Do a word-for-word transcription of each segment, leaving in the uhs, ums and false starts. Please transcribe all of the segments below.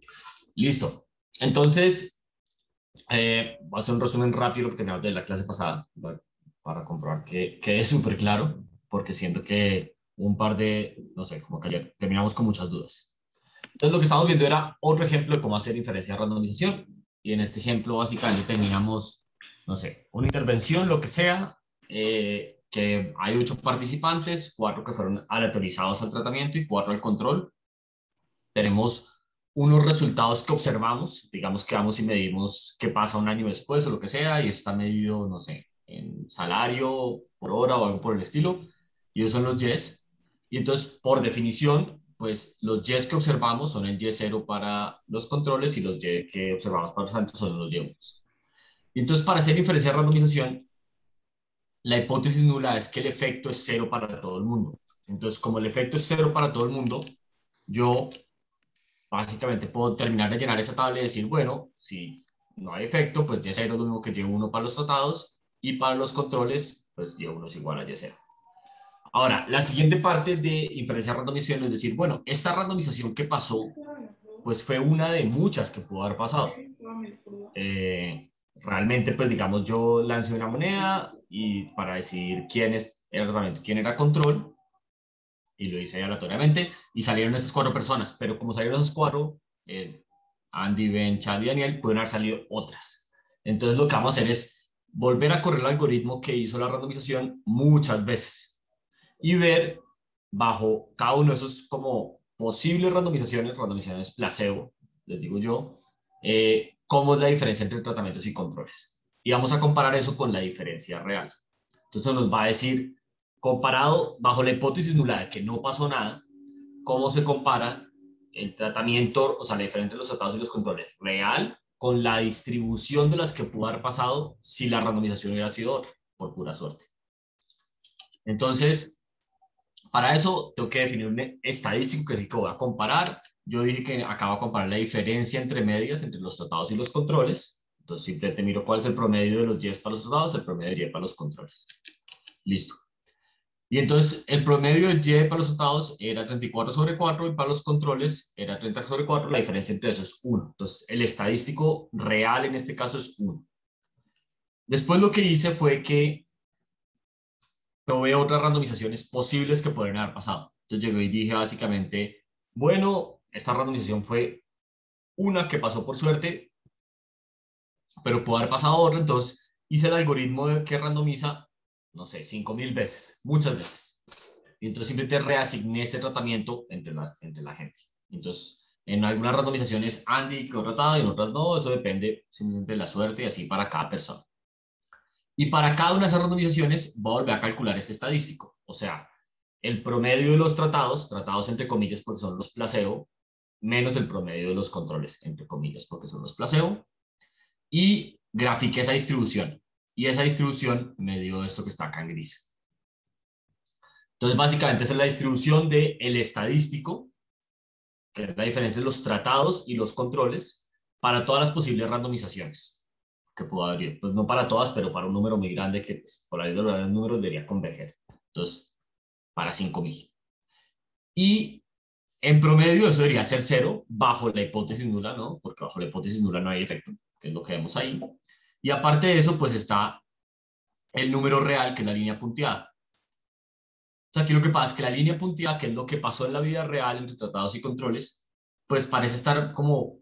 Listo. Entonces, eh, voy a hacer un resumen rápido lo que teníamos de la clase pasada para, para comprobar que quede súper claro, porque siento que un par de, no sé, como que ayer terminamos con muchas dudas. Entonces, lo que estábamos viendo era otro ejemplo de cómo hacer inferencia de randomización. Y en este ejemplo, básicamente, teníamos, no sé, una intervención, lo que sea, eh, que hay ocho participantes, cuatro que fueron aleatorizados al tratamiento y cuatro al control. Tenemos unos resultados que observamos, digamos que vamos y medimos qué pasa un año después o lo que sea, y eso está medido, no sé, en salario por hora o algo por el estilo, y esos son los yes. Y entonces, por definición, pues los yes que observamos son el y cero para los controles y los y que observamos para los santos son los y uno. Y entonces, para hacer inferencia de randomización, la hipótesis nula es que el efecto es cero para todo el mundo. Entonces, como el efecto es cero para todo el mundo, yo básicamente puedo terminar de llenar esa tabla y decir, bueno, si no hay efecto, pues y cero es lo mismo que y uno para los tratados y para los controles, pues y uno es igual a y cero. Ahora, la siguiente parte de inferencia de randomización es decir, bueno, esta randomización que pasó, pues fue una de muchas que pudo haber pasado. Eh, realmente, pues digamos, yo lancé una moneda y para decidir quién, es, era, quién era control, y lo hice aleatoriamente, y salieron estas cuatro personas, pero como salieron esos cuatro, eh, Andy, Ben, Chad y Daniel, pueden haber salido otras. Entonces lo que vamos a hacer es volver a correr el algoritmo que hizo la randomización muchas veces y ver bajo cada uno de esos como posibles randomizaciones, randomizaciones placebo, les digo yo, eh, cómo es la diferencia entre tratamientos y controles. Y vamos a comparar eso con la diferencia real. Entonces nos va a decir, comparado bajo la hipótesis nula de que no pasó nada, cómo se compara el tratamiento, o sea, la diferencia entre los tratados y los controles real con la distribución de las que pudo haber pasado si la randomización hubiera sido otra, por pura suerte. Entonces, para eso tengo que definir un estadístico que es el que voy a comparar. Yo dije que acabo de comparar la diferencia entre medias, entre los tratados y los controles. Entonces, simplemente miro cuál es el promedio de los yes para los tratados, el promedio de y para los controles. Listo. Y entonces el promedio de y para los tratados era treinta y cuatro sobre cuatro y para los controles era treinta sobre cuatro. La diferencia entre eso es uno. Entonces el estadístico real en este caso es uno. Después lo que hice fue que probé otras randomizaciones posibles que podrían haber pasado. Entonces llegué y dije básicamente, bueno, esta randomización fue una que pasó por suerte, pero pudo haber pasado otra. Entonces hice el algoritmo que randomiza, no sé, cinco mil veces, muchas veces. Y entonces simplemente reasigné ese tratamiento entre, las, entre la gente. Entonces, en algunas randomizaciones Andy quedó tratado y en otras no, eso depende simplemente de la suerte y así para cada persona. Y para cada una de esas randomizaciones voy a volver a calcular este estadístico. O sea, el promedio de los tratados, tratados entre comillas porque son los placebo, menos el promedio de los controles, entre comillas, porque son los placebo, y grafiqué esa distribución. Y esa distribución me dio esto que está acá en gris. Entonces, básicamente esa es la distribución del estadístico, que es la diferencia entre los tratados y los controles, para todas las posibles randomizaciones que pueda haber. Pues no para todas, pero para un número muy grande que pues, por ahí de los números debería converger. Entonces, para cinco mil. Y en promedio eso debería ser cero bajo la hipótesis nula, ¿no? Porque bajo la hipótesis nula no hay efecto, que es lo que vemos ahí. Y aparte de eso, pues está el número real, que es la línea punteada. O sea, aquí lo que pasa es que la línea punteada, que es lo que pasó en la vida real entre tratados y controles, pues parece estar como,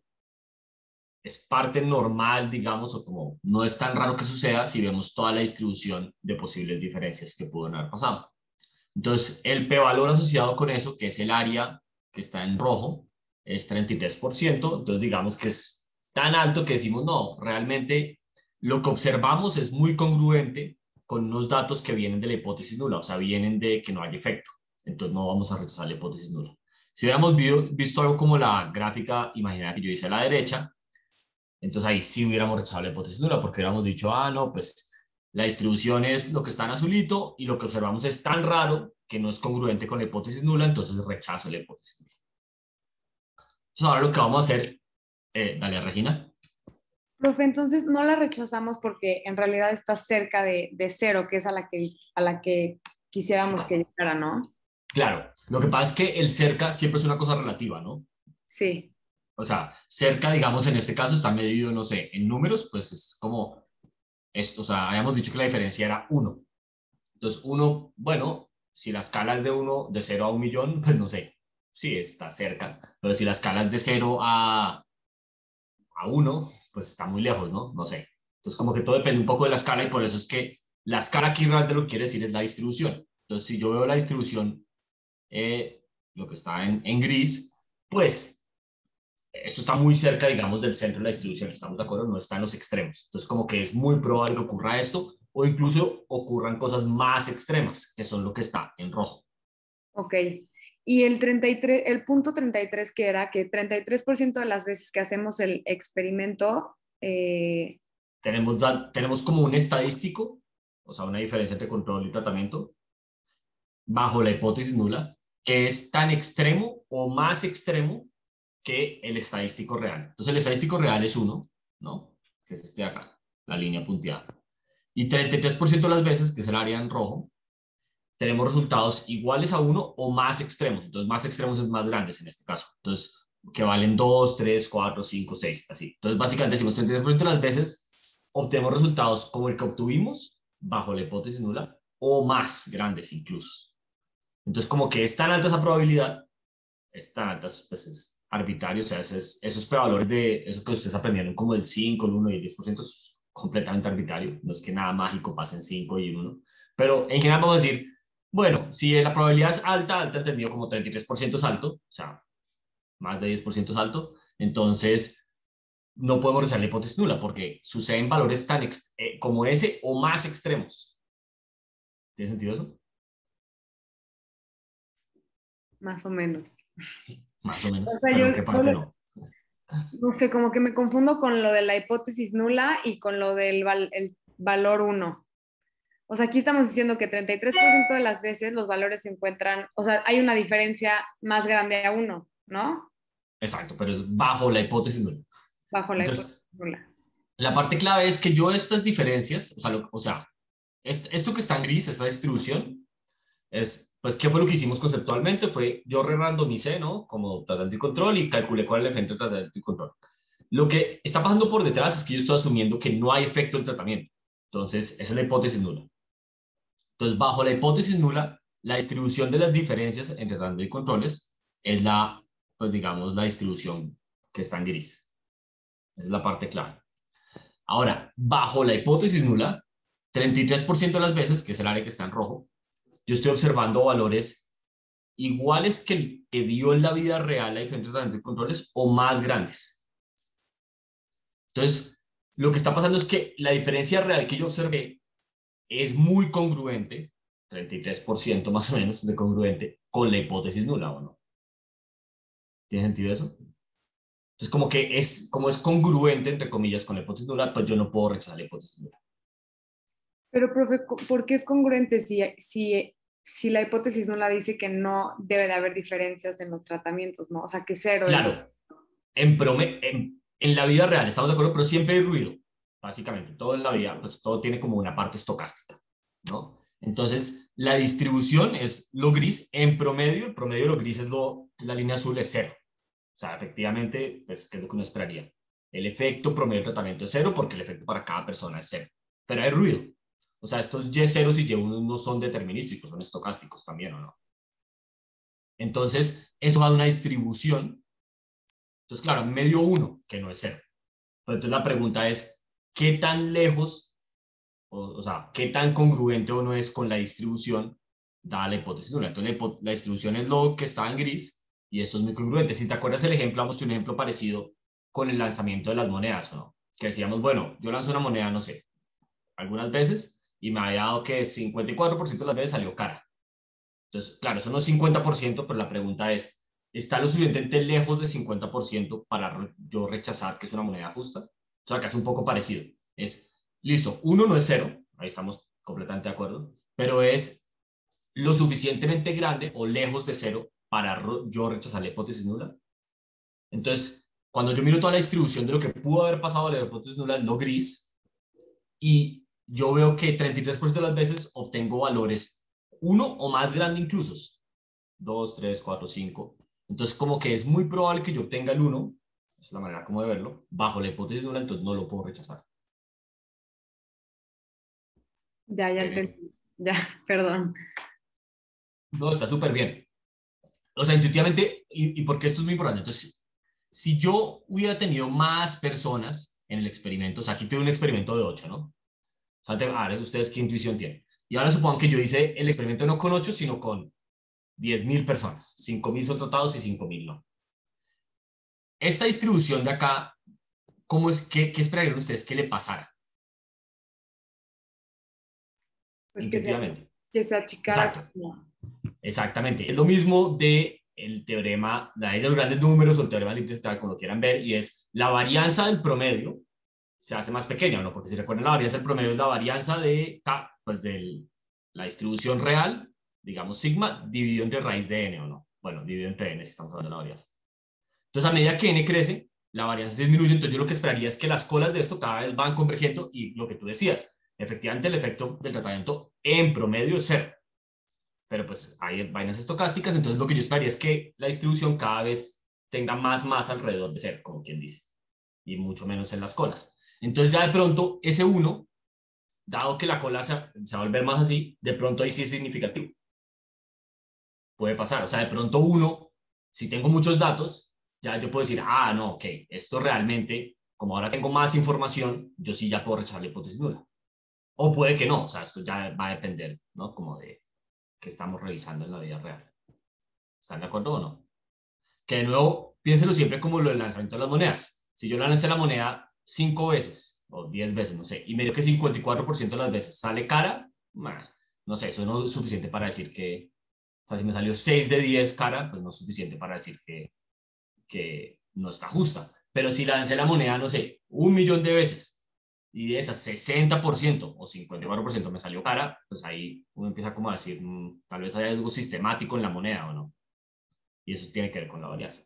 es parte normal, digamos, o como no es tan raro que suceda si vemos toda la distribución de posibles diferencias que pueden haber pasado. Entonces, el p-valor asociado con eso, que es el área que está en rojo, es treinta y tres por ciento. Entonces, digamos que es tan alto que decimos, no, realmente lo que observamos es muy congruente con unos datos que vienen de la hipótesis nula, o sea, vienen de que no hay efecto. Entonces, no vamos a rechazar la hipótesis nula. Si hubiéramos visto algo como la gráfica imaginaria que yo hice a la derecha, entonces ahí sí hubiéramos rechazado la hipótesis nula, porque hubiéramos dicho, ah, no, pues la distribución es lo que está en azulito y lo que observamos es tan raro que no es congruente con la hipótesis nula, entonces rechazo la hipótesis nula. Entonces ahora lo que vamos a hacer, eh, dale, Regina. Profe, entonces no la rechazamos porque en realidad está cerca de, de cero, que es a la que, a la que quisiéramos que llegara, ¿no? Claro, lo que pasa es que el cerca siempre es una cosa relativa, ¿no? Sí. O sea, cerca, digamos, en este caso está medido, no sé, en números, pues es como esto, o sea, habíamos dicho que la diferencia era uno. Entonces, uno, bueno, si la escala es de uno, de cero a un millón, pues no sé, sí, está cerca. Pero si la escala es de cero a, a uno, pues está muy lejos, ¿no? No sé. Entonces, como que todo depende un poco de la escala y por eso es que la escala aquí realmente lo que quiere decir es la distribución. Entonces, si yo veo la distribución, eh, lo que está en, en gris, pues esto está muy cerca, digamos, del centro de la distribución, ¿estamos de acuerdo? No está en los extremos. Entonces, como que es muy probable que ocurra esto o incluso ocurran cosas más extremas, que son lo que está en rojo. Ok. Y el treinta y tres, el punto treinta y tres que era que treinta y tres por ciento de las veces que hacemos el experimento, eh, Tenemos, tenemos como un estadístico, o sea, una diferencia entre control y tratamiento, bajo la hipótesis nula, que es tan extremo o más extremo que el estadístico real. Entonces, el estadístico real es uno, ¿no? Que es este de acá, la línea punteada. Y treinta y tres por ciento de las veces, que es el área en rojo, tenemos resultados iguales a uno o más extremos. Entonces, más extremos es más grandes en este caso. Entonces, que valen dos, tres, cuatro, cinco, seis, así. Entonces, básicamente decimos treinta y tres por ciento de las veces obtenemos resultados como el que obtuvimos bajo la hipótesis nula o más grandes incluso. Entonces, como que es tan alta esa probabilidad, es tan alta, pues es arbitrario, o sea, esos, esos prevalores de eso que ustedes aprendieron como el cinco, el uno y el diez por ciento es completamente arbitrario. No es que nada mágico pase en cinco y en uno. Pero en general vamos a decir, bueno, si la probabilidad es alta, alta entendido como treinta y tres por ciento es alto, o sea, más de diez por ciento es alto, entonces no podemos usar la hipótesis nula porque suceden valores tan eh, como ese o más extremos. ¿Tiene sentido eso? más o menos. Más o O menos, sea, pero ¿en yo qué parte solo- no? no sé, como que me confundo con lo de la hipótesis nula y con lo del val- el valor uno. O sea, aquí estamos diciendo que treinta y tres por ciento de las veces los valores se encuentran, o sea, hay una diferencia más grande a uno, ¿no? Exacto, pero bajo la hipótesis nula. Bajo la hipótesis Entonces, nula. la parte clave es que yo estas diferencias, o sea, lo, o sea esto, esto que está en gris, esta distribución, es, pues, ¿qué fue lo que hicimos conceptualmente? Fue, yo re-randomicé, ¿no? Como tratamiento y control y calculé cuál es el efecto de tratamiento y control. Lo que está pasando por detrás es que yo estoy asumiendo que no hay efecto del tratamiento. Entonces, esa es la hipótesis nula. Entonces, bajo la hipótesis nula, la distribución de las diferencias entre tratamiento y controles es la, pues digamos, la distribución que está en gris. Esa es la parte clave. Ahora, bajo la hipótesis nula, treinta y tres por ciento de las veces, que es el área que está en rojo, yo estoy observando valores iguales que el que dio en la vida real la diferencia de controles o más grandes. Entonces, lo que está pasando es que la diferencia real que yo observé es muy congruente, treinta y tres por ciento más o menos de congruente, con la hipótesis nula, ¿o no? ¿Tiene sentido eso? Entonces, como que es, como es congruente, entre comillas, con la hipótesis nula, pues yo no puedo rechazar la hipótesis nula. Pero, profe, ¿por qué es congruente si, si, si la hipótesis no la dice que no debe de haber diferencias en los tratamientos, ¿no? O sea, que cero el... Claro, en, prome en, en la vida real, estamos de acuerdo, pero siempre hay ruido, básicamente. Todo en la vida, pues todo tiene como una parte estocástica, ¿no? Entonces, la distribución es lo gris. En promedio, el promedio de lo gris es lo, la línea azul es cero. O sea, efectivamente, pues, ¿qué es lo que uno esperaría? El efecto promedio del tratamiento es cero porque el efecto para cada persona es cero. Pero hay ruido. O sea, estos Y ceros y Y uno no son determinísticos, son estocásticos también, ¿o no? Entonces, eso va de una distribución. Entonces, claro, medio uno, que no es cero. Pero entonces la pregunta es, ¿qué tan lejos, o, o sea, qué tan congruente o no es con la distribución dada la hipótesis nula? Entonces, la, la distribución es lo que está en gris y esto es muy congruente. Si te acuerdas el ejemplo, vamos a un ejemplo parecido con el lanzamiento de las monedas, ¿no? Que decíamos, bueno, yo lanzo una moneda, no sé, algunas veces y me había dado que cincuenta y cuatro por ciento de las veces salió cara. Entonces, claro, eso no es cincuenta por ciento, pero la pregunta es, ¿está lo suficientemente lejos de cincuenta por ciento para yo rechazar que es una moneda justa? O sea, que es un poco parecido. Es, listo, uno no es cero, ahí estamos completamente de acuerdo, pero es lo suficientemente grande o lejos de cero para yo rechazar la hipótesis nula. Entonces, cuando yo miro toda la distribución de lo que pudo haber pasado a la hipótesis nula, es lo gris, y yo veo que treinta y tres por ciento de las veces obtengo valores uno o más grande incluso, dos, tres, cuatro, cinco. Entonces, como que es muy probable que yo obtenga el uno es la manera como de verlo, bajo la hipótesis nula, entonces no lo puedo rechazar. Ya, ya entendí. Ya, perdón. No, está súper bien. O sea, intuitivamente, y, y porque esto es muy importante, entonces, si yo hubiera tenido más personas en el experimento, o sea, aquí tuve un experimento de ocho, ¿no? O sea, te, a ver, ustedes qué intuición tienen. Y ahora supongan que yo hice el experimento no con ocho, sino con diez mil personas. cinco mil son tratados y cinco mil no. Esta distribución de acá, ¿cómo es, qué, qué esperarían ustedes que le pasara? Pues que se, Intuitivamente. que se achicara. Exacto. Exactamente. Es lo mismo de el teorema de ahí de los grandes números o el teorema de límites, como lo quieran ver, y es la varianza del promedio se hace más pequeña, ¿no? Porque si recuerdan, la varianza del promedio es la varianza de K, pues de la distribución real, digamos sigma, dividido entre raíz de n, ¿o no? Bueno, dividido entre n si estamos hablando de la varianza. Entonces, a medida que n crece, la varianza se disminuye, entonces yo lo que esperaría es que las colas de esto cada vez van convergiendo y lo que tú decías, efectivamente el efecto del tratamiento en promedio es cero. Pero pues hay vainas estocásticas, entonces lo que yo esperaría es que la distribución cada vez tenga más masa alrededor de cero, como quien dice, y mucho menos en las colas. Entonces ya de pronto ese uno, dado que la cola se, se va a volver más así, de pronto ahí sí es significativo. Puede pasar, o sea, de pronto uno, si tengo muchos datos, ya yo puedo decir, ah, no, ok, esto realmente, como ahora tengo más información, yo sí ya puedo rechazar la hipótesis nula. O puede que no, o sea, esto ya va a depender, ¿no? Como de qué estamos revisando en la vida real. ¿Están de acuerdo o no? Que de nuevo, piénselo siempre como lo del lanzamiento de las monedas. Si yo lancé la moneda cinco veces o diez veces, no sé, y me dio que cincuenta y cuatro por ciento de las veces sale cara, no sé, eso no es suficiente para decir que, o sea, si me salió seis de diez cara, pues no es suficiente para decir que, que no está justa. Pero si lancé la moneda, no sé, un millón de veces y de esas sesenta por ciento o cincuenta y cuatro por ciento me salió cara, pues ahí uno empieza como a decir, mmm, tal vez hay algo sistemático en la moneda o no. Y eso tiene que ver con la varianza.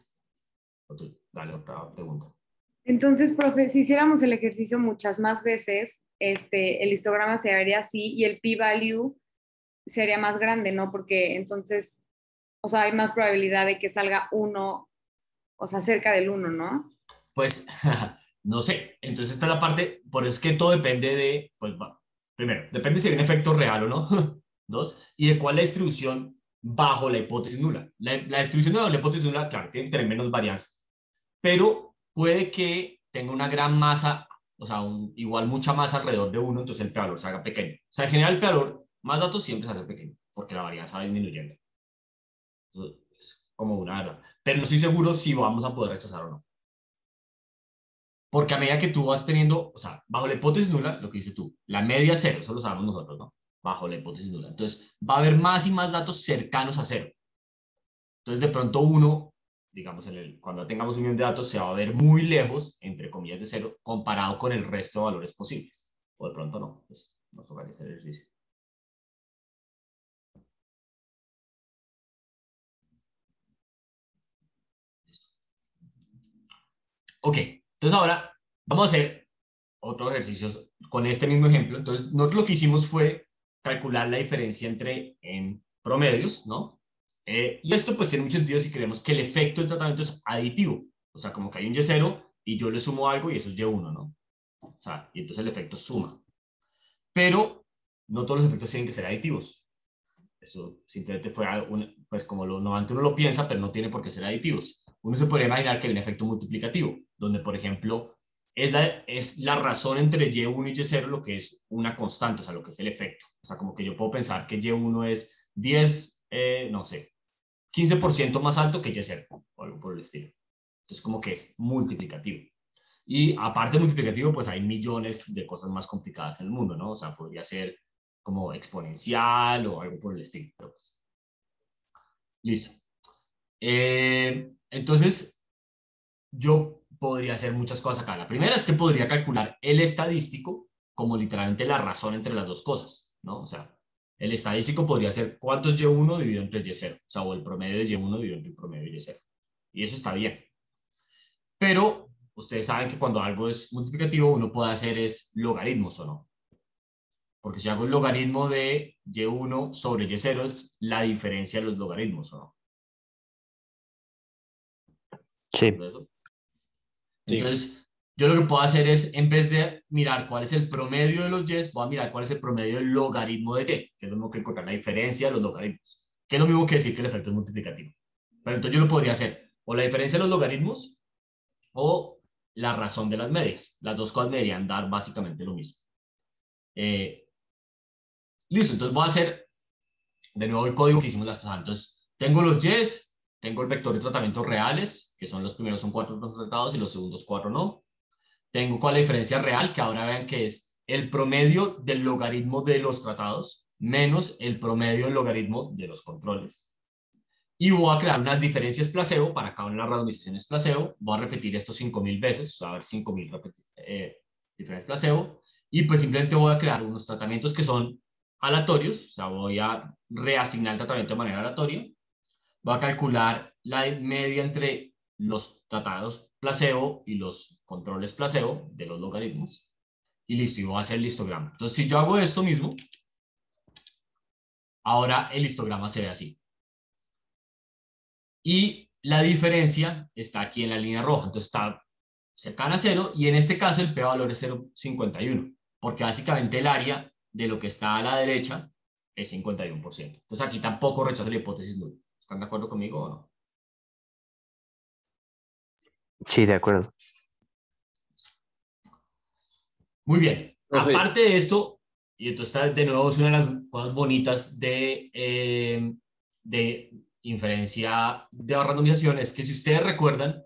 Dale otra pregunta. Entonces, profe, si hiciéramos el ejercicio muchas más veces, este, el histograma se vería así y el p-value sería más grande, ¿no? Porque entonces, o sea, hay más probabilidad de que salga uno, o sea, cerca del uno, ¿no? Pues, no sé. Entonces, esta es la parte, por eso es que todo depende de, pues, va, primero, depende si hay un efecto real o no. Dos, y de cuál es la distribución bajo la hipótesis nula. La, la distribución de la hipótesis nula, claro, tiene que tener menos varianza, pero puede que tenga una gran masa, o sea, un, igual mucha masa alrededor de uno, entonces el p-valor se haga pequeño. O sea, en general el p-valor, más datos siempre se hace pequeño, porque la varianza va disminuyendo. Eso es como una verdad. Pero no estoy seguro si vamos a poder rechazar o no. Porque a medida que tú vas teniendo, o sea, bajo la hipótesis nula, lo que dices tú, la media es cero, eso lo sabemos nosotros, ¿no? Bajo la hipótesis nula. Entonces, va a haber más y más datos cercanos a cero. Entonces, de pronto uno, digamos, en el, cuando tengamos un millón de datos, se va a ver muy lejos, entre comillas, de cero, comparado con el resto de valores posibles. O de pronto no, pues nos tocaría hacer el ejercicio. Ok, entonces ahora vamos a hacer otros ejercicios con este mismo ejemplo. Entonces, nosotros lo que hicimos fue calcular la diferencia entre en promedios, ¿no? Eh, y esto pues tiene mucho sentido si creemos que el efecto del tratamiento es aditivo. O sea, como que hay un y cero y yo le sumo algo y eso es y uno, ¿no? O sea, y entonces el efecto suma. Pero no todos los efectos tienen que ser aditivos. Eso simplemente fue, un, pues como lo, normalmente uno lo piensa, pero no tiene por qué ser aditivos. Uno se podría imaginar que hay un efecto multiplicativo, donde, por ejemplo, es la, es la razón entre y uno y y cero lo que es una constante, o sea, lo que es el efecto. O sea, como que yo puedo pensar que y uno es diez, eh, no sé, quince por ciento más alto que y cero, o algo por el estilo. Entonces, como que es multiplicativo. Y aparte de multiplicativo, pues hay millones de cosas más complicadas en el mundo, ¿no? O sea, podría ser como exponencial o algo por el estilo. Pero pues, listo. Eh, entonces, yo podría hacer muchas cosas acá. La primera es que podría calcular el estadístico como literalmente la razón entre las dos cosas, ¿no? O sea, el estadístico podría ser cuánto es y uno dividido entre y cero, o sea, o el promedio de y uno dividido entre el promedio de y cero. Y eso está bien. Pero ustedes saben que cuando algo es multiplicativo, uno puede hacer es logaritmos o no. Porque si hago el logaritmo de y uno sobre y cero es la diferencia de los logaritmos, ¿o no? Sí. ¿De eso? Sí. Entonces, yo lo que puedo hacer es, en vez de mirar cuál es el promedio de los y, voy a mirar cuál es el promedio del logaritmo de t, que es lo mismo que encontrar la diferencia de los logaritmos, que es lo mismo que decir que el efecto es multiplicativo. Pero entonces yo lo podría hacer, o la diferencia de los logaritmos, o la razón de las medias. Las dos cosas me deberían dar básicamente lo mismo. Eh, listo, entonces voy a hacer de nuevo el código que hicimos las pasadas. Entonces, tengo los y, tengo el vector de tratamientos reales, que son los primeros son cuatro tratados y los segundos cuatro no. Tengo cuál es la diferencia real, que ahora vean que es el promedio del logaritmo de los tratados menos el promedio del logaritmo de los controles. Y voy a crear unas diferencias placebo para cada una de las randomizaciones placebo. Voy a repetir esto cinco mil veces, o sea, a ver cinco mil eh, diferencias placebo. Y pues simplemente voy a crear unos tratamientos que son aleatorios, o sea, voy a reasignar el tratamiento de manera aleatoria. Voy a calcular la media entre los tratados placebo y los controles placebo de los logaritmos. Y listo, y voy a hacer el histograma. Entonces, si yo hago esto mismo, ahora el histograma se ve así. Y la diferencia está aquí en la línea roja, entonces está cercana a cero, y en este caso el p-valor es cero punto cincuenta y uno, porque básicamente el área de lo que está a la derecha es cincuenta y uno por ciento. Entonces aquí tampoco rechazo la hipótesis nula. ¿Están de acuerdo conmigo o no? Sí, de acuerdo. Muy bien. Profe. Aparte de esto, y esto está de nuevo es una de las cosas bonitas de, eh, de inferencia de randomización, es que si ustedes recuerdan,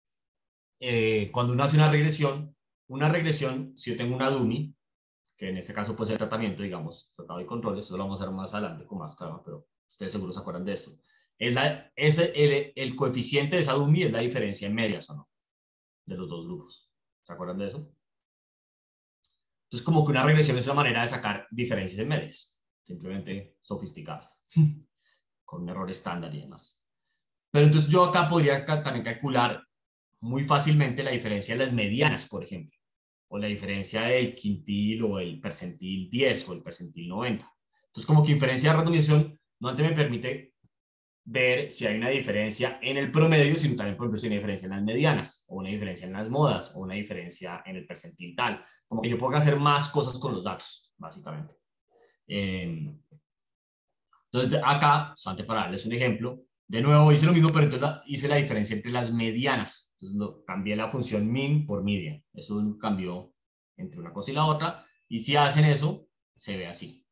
eh, cuando uno hace una regresión, una regresión, si yo tengo una dummy, que en este caso puede ser tratamiento, digamos, tratado y controles, eso lo vamos a hacer más adelante con más calma, pero ustedes seguro se acuerdan de esto. Es, la, es el, el coeficiente de esa dummy es la diferencia en medias, ¿o no? De los dos grupos. ¿Se acuerdan de eso? Entonces, como que una regresión es una manera de sacar diferencias en medias, simplemente sofisticadas, con un error estándar y demás. Pero entonces yo acá podría también calcular muy fácilmente la diferencia de las medianas, por ejemplo, o la diferencia del quintil o el percentil diez o el percentil noventa. Entonces, como que inferencia de randomización no antes me permite ver si hay una diferencia en el promedio, sino también, por ejemplo, si hay una diferencia en las medianas, o una diferencia en las modas, o una diferencia en el percentil tal. Como que yo puedo hacer más cosas con los datos, básicamente. Eh, entonces, acá, solamente para darles un ejemplo, de nuevo hice lo mismo, pero entonces la, hice la diferencia entre las medianas. Entonces, lo, cambié la función min por median. Eso cambió entre una cosa y la otra. Y si hacen eso, se ve así.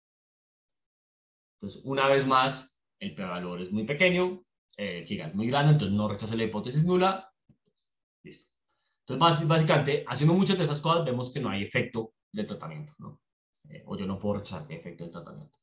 Entonces, una vez más, el p-valor es muy pequeño, eh, giga es muy grande, entonces no rechazo la hipótesis nula. Listo. Entonces, básicamente, haciendo muchas de esas cosas, vemos que no hay efecto del tratamiento, ¿no? Eh, o yo no puedo rechazar el efecto del tratamiento.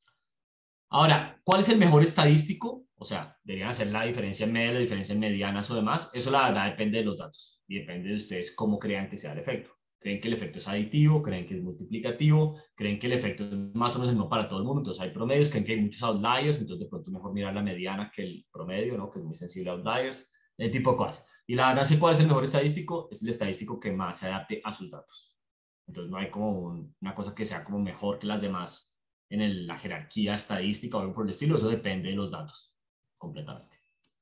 Ahora, ¿cuál es el mejor estadístico? O sea, deberían hacer la diferencia en media, la diferencia en medianas o demás. Eso la verdad depende de los datos y depende de ustedes cómo crean que sea el efecto. ¿Creen que el efecto es aditivo? ¿Creen que es multiplicativo? ¿Creen que el efecto es más o menos el mismo para todo el mundo? Entonces hay promedios, creen que hay muchos outliers, entonces de pronto es mejor mirar la mediana que el promedio, ¿no? Que es muy sensible a outliers, ese tipo de cosas. Y la verdad, ¿cuál es el mejor estadístico? Es el estadístico que más se adapte a sus datos. Entonces no hay como un, una cosa que sea como mejor que las demás en el, la jerarquía estadística o algo por el estilo, eso depende de los datos, completamente.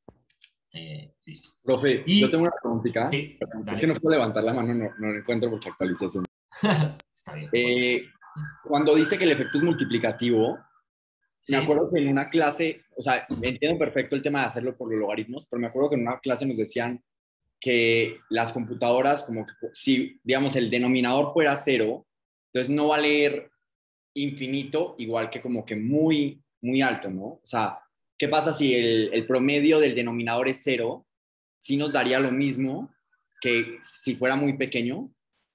Eh, listo. Profe, y, yo tengo una preguntita. Sí, es que no puedo levantar la mano, no, no encuentro mucha actualización. Está bien. Eh, cuando dice que el efecto es multiplicativo, ¿Sí? Me acuerdo que en una clase, o sea, entiendo perfecto el tema de hacerlo por los logaritmos, pero me acuerdo que en una clase nos decían que las computadoras, como que si, digamos, el denominador fuera cero, entonces no va a leer infinito, igual que como que muy, muy alto, ¿no? O sea, ¿qué pasa si el, el promedio del denominador es cero? ¿Sí nos daría lo mismo que si fuera muy pequeño?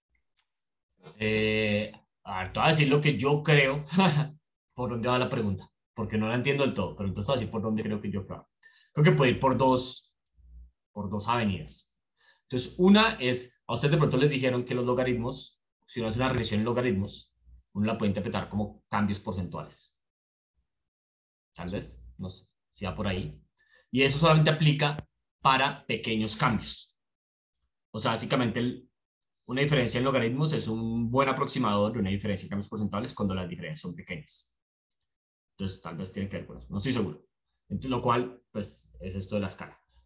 Eh, a ver, te voy a decir lo que yo creo, por dónde va la pregunta, porque no la entiendo del todo, pero entonces voy a decir por dónde creo que yo creo. Creo que puede ir por dos, por dos avenidas. Entonces, una es, a ustedes de pronto les dijeron que los logaritmos, si uno hace una regresión en logaritmos, uno la puede interpretar como cambios porcentuales. Tal vez, no sé, si va por ahí. Y eso solamente aplica para pequeños cambios. O sea, básicamente el, una diferencia en logaritmos es un buen aproximador de una diferencia en cambios porcentuales cuando las diferencias son pequeñas. Entonces, tal vez tiene que ver con eso. No estoy seguro. Entonces, lo cual, pues, es esto de la escala.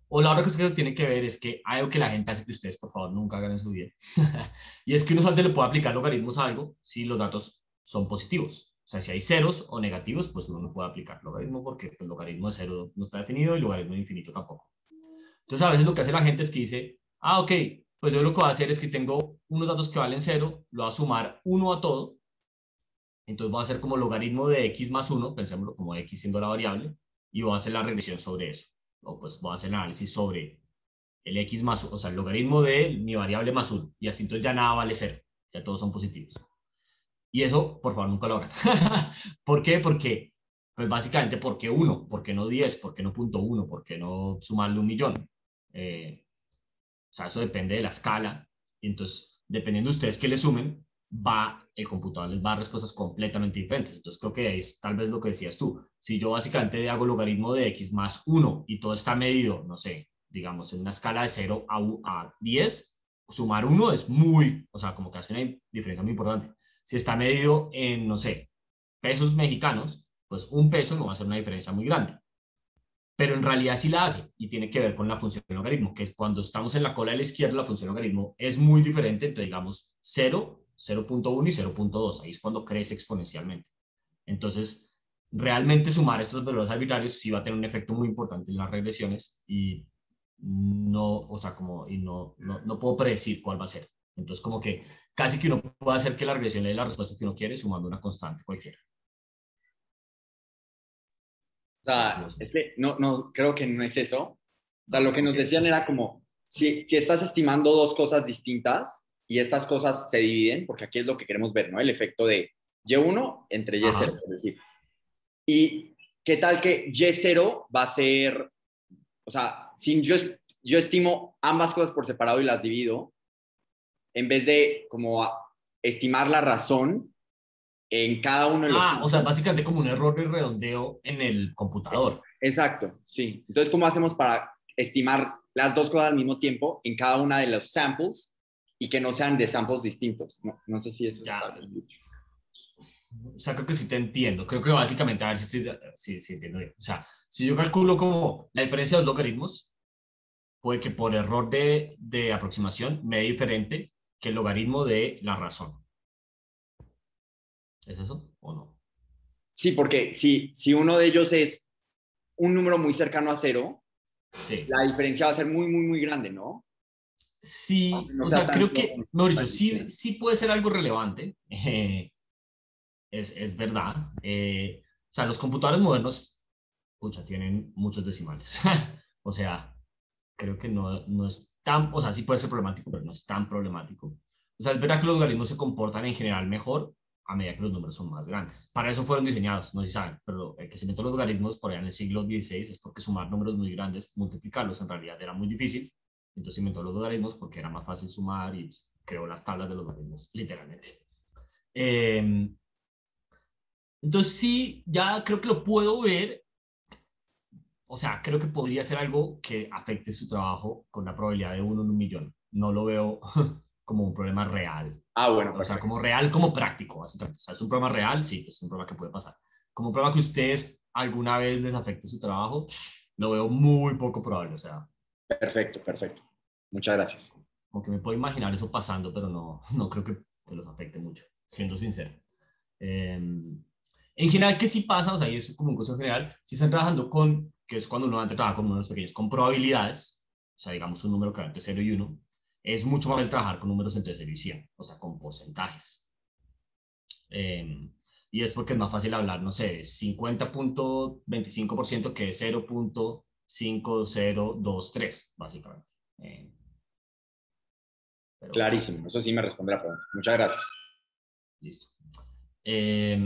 O la otra cosa que tiene que ver es que hay algo que la gente hace que ustedes, por favor, nunca hagan en su vida. Y es que uno solamente le puede aplicar logaritmos a algo si los datos son positivos. O sea, si hay ceros o negativos, pues uno no puede aplicar logaritmo porque el logaritmo de cero no está definido y el logaritmo de infinito tampoco. Entonces, a veces lo que hace la gente es que dice, ah, ok, pues yo lo que voy a hacer es que tengo unos datos que valen cero, lo voy a sumar uno a todo. Entonces voy a hacer como logaritmo de x más uno, pensémoslo como x siendo la variable, y voy a hacer la regresión sobre eso. O pues voy a hacer el análisis sobre el x más, o sea, el logaritmo de mi variable más uno. Y así entonces ya nada vale cero, ya todos son positivos. Y eso, por favor, nunca lo hagan. ¿Por qué? Porque, pues básicamente, ¿por qué uno? ¿Por qué no diez? ¿Por qué no punto uno? ¿Por qué no sumarle un millón? Eh, o sea, eso depende de la escala. Y entonces, dependiendo de ustedes que le sumen, va, el computador les va a dar respuestas completamente diferentes. Entonces, creo que es tal vez lo que decías tú. Si yo básicamente hago logaritmo de x más uno y todo está medido, no sé, digamos, en una escala de cero a, a diez, sumar uno es muy, o sea, como que hace una diferencia muy importante. Si está medido en, no sé, pesos mexicanos, pues un peso no va a hacer una diferencia muy grande. Pero en realidad sí la hace y tiene que ver con la función logaritmo, que cuando estamos en la cola de la izquierda, la función logaritmo es muy diferente entre, digamos, cero, cero punto uno y cero punto dos. Ahí es cuando crece exponencialmente. Entonces, realmente sumar estos valores arbitrarios sí va a tener un efecto muy importante en las regresiones y no, o sea, como, y no, no, no puedo predecir cuál va a ser. Entonces, como que casi que uno puede hacer que la regresión le dé la respuesta que uno quiere sumando una constante cualquiera. O sea, es que no, no, creo que no es eso. O sea, lo que nos decían era como, si, si estás estimando dos cosas distintas y estas cosas se dividen, porque aquí es lo que queremos ver, ¿no? El efecto de y uno entre y cero, es decir. ¿Y qué tal que y cero va a ser, o sea, si yo, yo estimo ambas cosas por separado y las divido, en vez de como estimar la razón en cada uno de los... Ah, o sea, básicamente como un error de redondeo en el computador. Exacto, sí. Entonces, ¿cómo hacemos para estimar las dos cosas al mismo tiempo en cada una de los samples y que no sean de samples distintos? No, no sé si eso ya, está bien dicho. O sea, creo que sí te entiendo. Creo que básicamente, a ver si estoy, sí, sí entiendo bien. O sea, si yo calculo como la diferencia de los logaritmos, puede que por error de, de aproximación me dé diferente que el logaritmo de la razón. ¿Es eso o no? Sí, porque si, si uno de ellos es un número muy cercano a cero, Sí. la diferencia va a ser muy, muy, muy grande, ¿no? Sí, No o sea sea, creo tanto, que, mejor dicho, sí, sí puede ser algo relevante. Eh, es, es verdad. Eh, o sea, los computadores modernos, pucha, tienen muchos decimales. O sea, creo que no, no es tan, o sea, sí puede ser problemático, pero no es tan problemático. O sea, es verdad que los logaritmos se comportan en general mejor a medida que los números son más grandes. Para eso fueron diseñados, no sé si saben, pero el que se inventó los logaritmos por allá en el siglo dieciséis es porque sumar números muy grandes, multiplicarlos en realidad era muy difícil. Entonces inventó los logaritmos porque era más fácil sumar y creó las tablas de los logaritmos, literalmente. Eh, entonces sí, ya creo que lo puedo ver. O sea, creo que podría ser algo que afecte su trabajo con una probabilidad de uno en un millón. No lo veo como un problema real. Ah, bueno, O perfecto. sea, como real, como práctico. O sea, es un problema real, sí, es un problema que puede pasar. Como un problema que ustedes alguna vez les afecte su trabajo, lo veo muy poco probable. O sea, Perfecto, perfecto. Muchas gracias. como que me puedo imaginar eso pasando, pero no, no creo que, que los afecte mucho, siendo sincero. Eh, en general, que sí pasa, o sea, y eso como un cosa general, si están trabajando con, que es cuando uno trabaja con números pequeños, con probabilidades, o sea, digamos un número que va entre cero y uno, es mucho más fácil trabajar con números entre cero y cien, o sea, con porcentajes. Eh, y es porque es más fácil hablar, no sé, cincuenta punto veinticinco por ciento que cero punto cinco cero dos tres, básicamente. Eh, pero, Clarísimo, eso sí me responde la pregunta. Muchas gracias. Listo. Eh,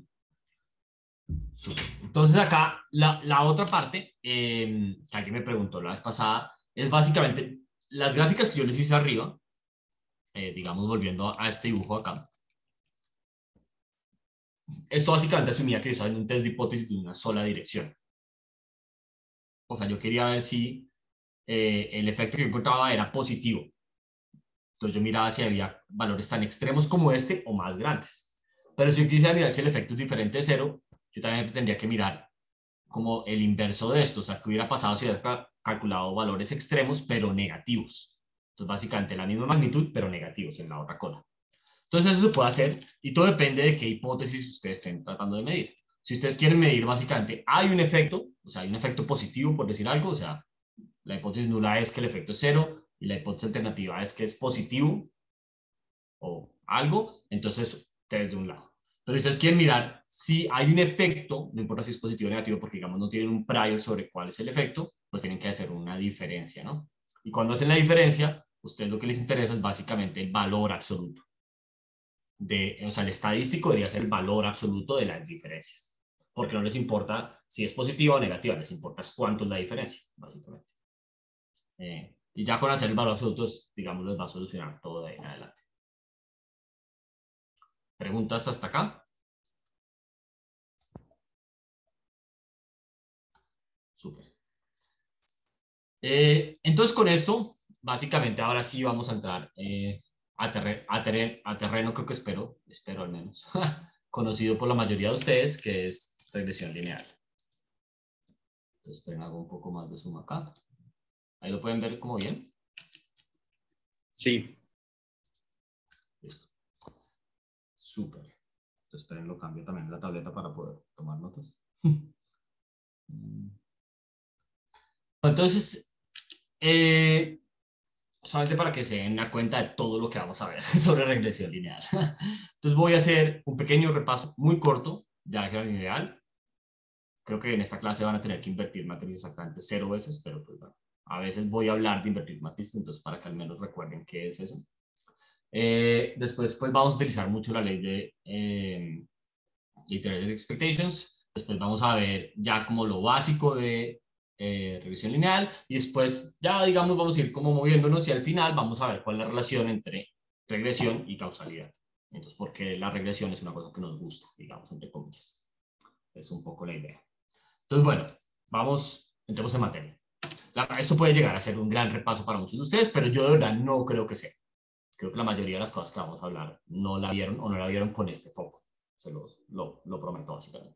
Entonces acá la, la otra parte eh, que alguien me preguntó la vez pasada es básicamente las gráficas que yo les hice arriba, eh, digamos volviendo a, a este dibujo acá. Esto básicamente asumía que yo estaba en un test de hipótesis de una sola dirección. O sea, yo quería ver si eh, el efecto que yo encontraba era positivo. Entonces yo miraba si había valores tan extremos como este o más grandes. Pero si yo quisiera mirar si el efecto es diferente de cero, yo también tendría que mirar como el inverso de esto, o sea, qué hubiera pasado si calculado valores extremos, pero negativos. Entonces, básicamente la misma magnitud, pero negativos en la otra cola. Entonces, eso se puede hacer y todo depende de qué hipótesis ustedes estén tratando de medir. Si ustedes quieren medir, básicamente, hay un efecto, o sea, hay un efecto positivo, por decir algo, o sea, la hipótesis nula es que el efecto es cero y la hipótesis alternativa es que es positivo o algo, entonces ustedes de un lado. Pero si ustedes quieren mirar si hay un efecto, no importa si es positivo o negativo, porque digamos no tienen un prior sobre cuál es el efecto, pues tienen que hacer una diferencia, ¿no? Y cuando hacen la diferencia, ustedes lo que les interesa es básicamente el valor absoluto. De, o sea, el estadístico debería ser el valor absoluto de las diferencias. Porque no les importa si es positiva o negativa, les importa es cuánto es la diferencia, básicamente. Eh, y ya con hacer el valor absoluto, digamos, les va a solucionar todo de ahí en adelante. ¿Preguntas hasta acá? Súper. Eh, entonces, con esto, básicamente, ahora sí vamos a entrar eh, a, terre a, terre a terreno, creo que espero, espero al menos, conocido por la mayoría de ustedes, que es regresión lineal. Entonces, esperen, hago un poco más de zoom acá. Ahí lo pueden ver como bien. Sí. Listo. Súper. Entonces, esperen, lo cambio también en la tableta para poder tomar notas. Entonces, eh, solamente para que se den una cuenta de todo lo que vamos a ver sobre regresión lineal. Entonces voy a hacer un pequeño repaso muy corto de álgebra lineal. Creo que en esta clase van a tener que invertir matrices exactamente cero veces, pero pues bueno, a veces voy a hablar de invertir matrices, entonces para que al menos recuerden qué es eso. Eh, después pues vamos a utilizar mucho la ley de eh, Iterated Expectations. Después vamos a ver ya como lo básico de eh, regresión lineal y después ya digamos vamos a ir como moviéndonos y al final vamos a ver cuál es la relación entre regresión y causalidad. Entonces, porque la regresión es una cosa que nos gusta, digamos, entre comillas. Es un poco la idea. Entonces, bueno, vamos, entremos en materia. La, esto puede llegar a ser un gran repaso para muchos de ustedes, pero yo de verdad no creo que sea. Creo que la mayoría de las cosas que vamos a hablar no la vieron o no la vieron con este foco. Se los, lo, lo prometo, básicamente.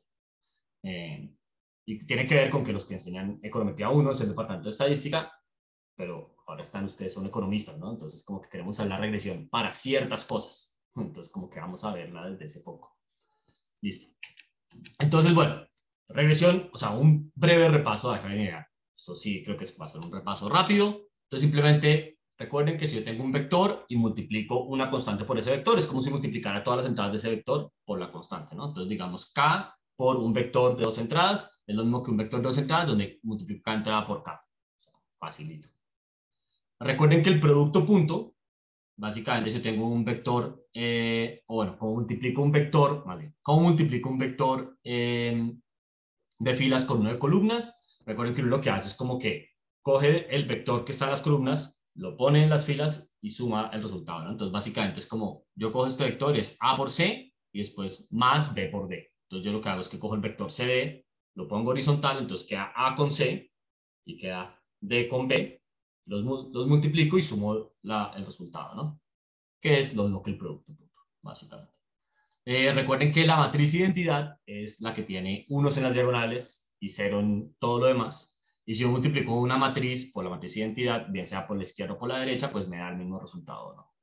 Eh, y tiene que ver con que los que enseñan econometría uno es el departamento de estadística, pero ahora están ustedes, son economistas, ¿no? Entonces, como que queremos usar la regresión para ciertas cosas. Entonces, como que vamos a verla desde ese foco. Listo. Entonces, bueno, regresión, o sea, un breve repaso de álgebra lineal. Esto sí, creo que va a ser un repaso rápido. Entonces, simplemente recuerden que si yo tengo un vector y multiplico una constante por ese vector, es como si multiplicara todas las entradas de ese vector por la constante, ¿no? Entonces, digamos, K por un vector de dos entradas es lo mismo que un vector de dos entradas donde multiplico cada entrada por K. O sea, facilito. Recuerden que el producto punto, básicamente si yo tengo un vector, eh, o bueno, como multiplico un vector, más bien, ¿cómo multiplico un vector eh, de filas con uno de columnas? Recuerden que uno lo que hace es como que coge el vector que está en las columnas, lo pone en las filas y suma el resultado, ¿no? Entonces, básicamente es como, yo cojo este vector, es A por C, y después más B por D. Entonces, yo lo que hago es que cojo el vector C D, lo pongo horizontal, entonces queda A con C, y queda D con B, los, los multiplico y sumo la, el resultado, ¿no? Que es lo mismo que el producto, básicamente. Eh, recuerden que la matriz identidad es la que tiene unos en las diagonales y cero en todo lo demás. Y si yo multiplico una matriz por la matriz identidad, bien sea por la izquierda o por la derecha, pues me da el mismo resultado, ¿no?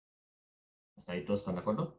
¿Hasta ahí todos están de acuerdo?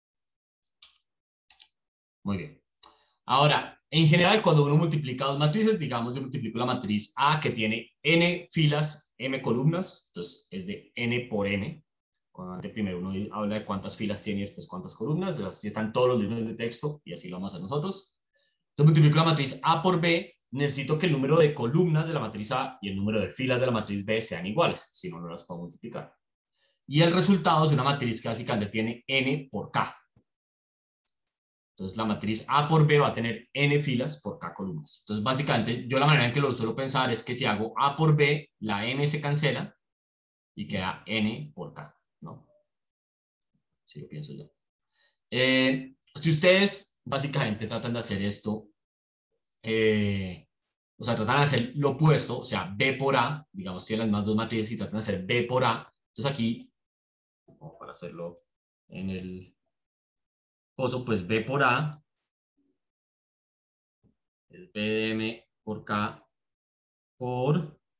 Muy bien. Ahora, en general, cuando uno multiplica dos matrices, digamos, yo multiplico la matriz A que tiene n filas, m columnas, entonces es de n por m. Cuando primero uno habla de cuántas filas tiene y después cuántas columnas, así están todos los libros de texto y así lo vamos a hacer nosotros. Entonces multiplico la matriz A por B, necesito que el número de columnas de la matriz A y el número de filas de la matriz B sean iguales, si no, no las puedo multiplicar. Y el resultado es una matriz que básicamente tiene n por k. Entonces la matriz A por B va a tener n filas por k columnas. Entonces básicamente yo la manera en que lo suelo pensar es que si hago A por B, la m se cancela y queda n por k, ¿no? Así lo pienso yo. Eh, si ustedes básicamente tratan de hacer esto, eh, o sea, tratan de hacer lo opuesto, o sea, B por A, digamos, tienen las más dos matrices y tratan de hacer B por A. Entonces aquí, vamos para hacerlo en el coso, pues B por A es B de M por K por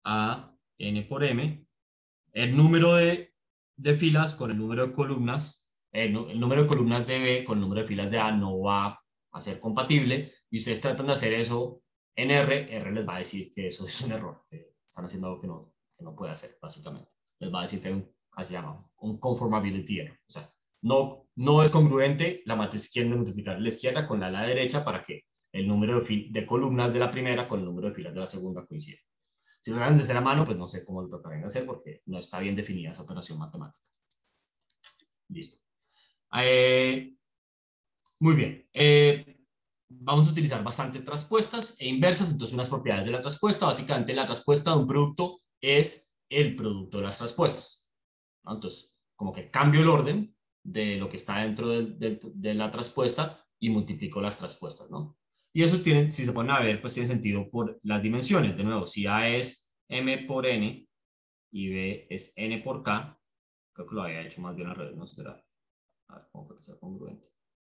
a n por m, el número de, de filas con el número de columnas, el, el número de columnas de B con el número de filas de A no va a ser compatible, y ustedes tratan de hacer eso en R, R les va a decir que eso es un error, que están haciendo algo que no, que no puede hacer, básicamente. Les va a decir que hay un, así se llama, un conformability error. O sea, no, no es congruente la matriz izquierda multiplicar la izquierda con la, la derecha para que el número de, de columnas de la primera con el número de filas de la segunda coincida. Si lo hagan desde la mano, pues no sé cómo lo tratarán de hacer porque no está bien definida esa operación matemática. Listo. Eh, muy bien. Eh, vamos a utilizar bastante traspuestas e inversas. Entonces, unas propiedades de la traspuesta. Básicamente, la traspuesta de un producto es el producto de las traspuestas, ¿no? Entonces, como que cambio el orden de lo que está dentro de, de, de la traspuesta y multiplico las traspuestas, ¿no? Y eso tiene, si se ponen a ver, pues tiene sentido por las dimensiones. De nuevo, si A es m por n y B es n por k, creo que lo había hecho más bien al revés, no será. A ver, cómo para que sea congruente.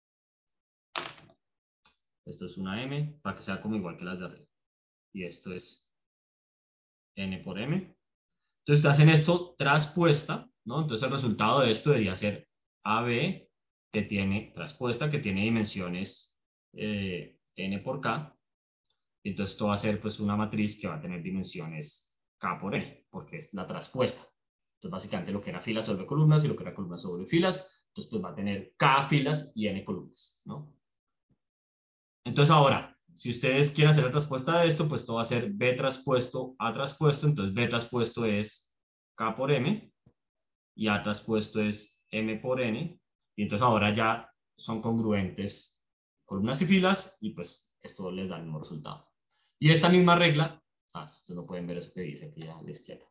Esto es una m para que sea como igual que las de arriba. Y esto es n por m. Entonces, hacen esto traspuesta, ¿no? Entonces, el resultado de esto debería ser A B, que tiene traspuesta, que tiene dimensiones eh, n por k. Entonces, esto va a ser pues una matriz que va a tener dimensiones k por n, porque es la traspuesta. Entonces, básicamente lo que era filas sobre columnas y lo que era columnas sobre filas. Entonces, pues va a tener k filas y n columnas, ¿no? Entonces, ahora, si ustedes quieren hacer la traspuesta de esto, pues esto va a ser B traspuesto A traspuesto. Entonces, B traspuesto es K por M y A traspuesto es M por N. Y entonces ahora ya son congruentes columnas y filas y pues esto les da el mismo resultado. Y esta misma regla, ah, ustedes no pueden ver eso que dice aquí a la izquierda.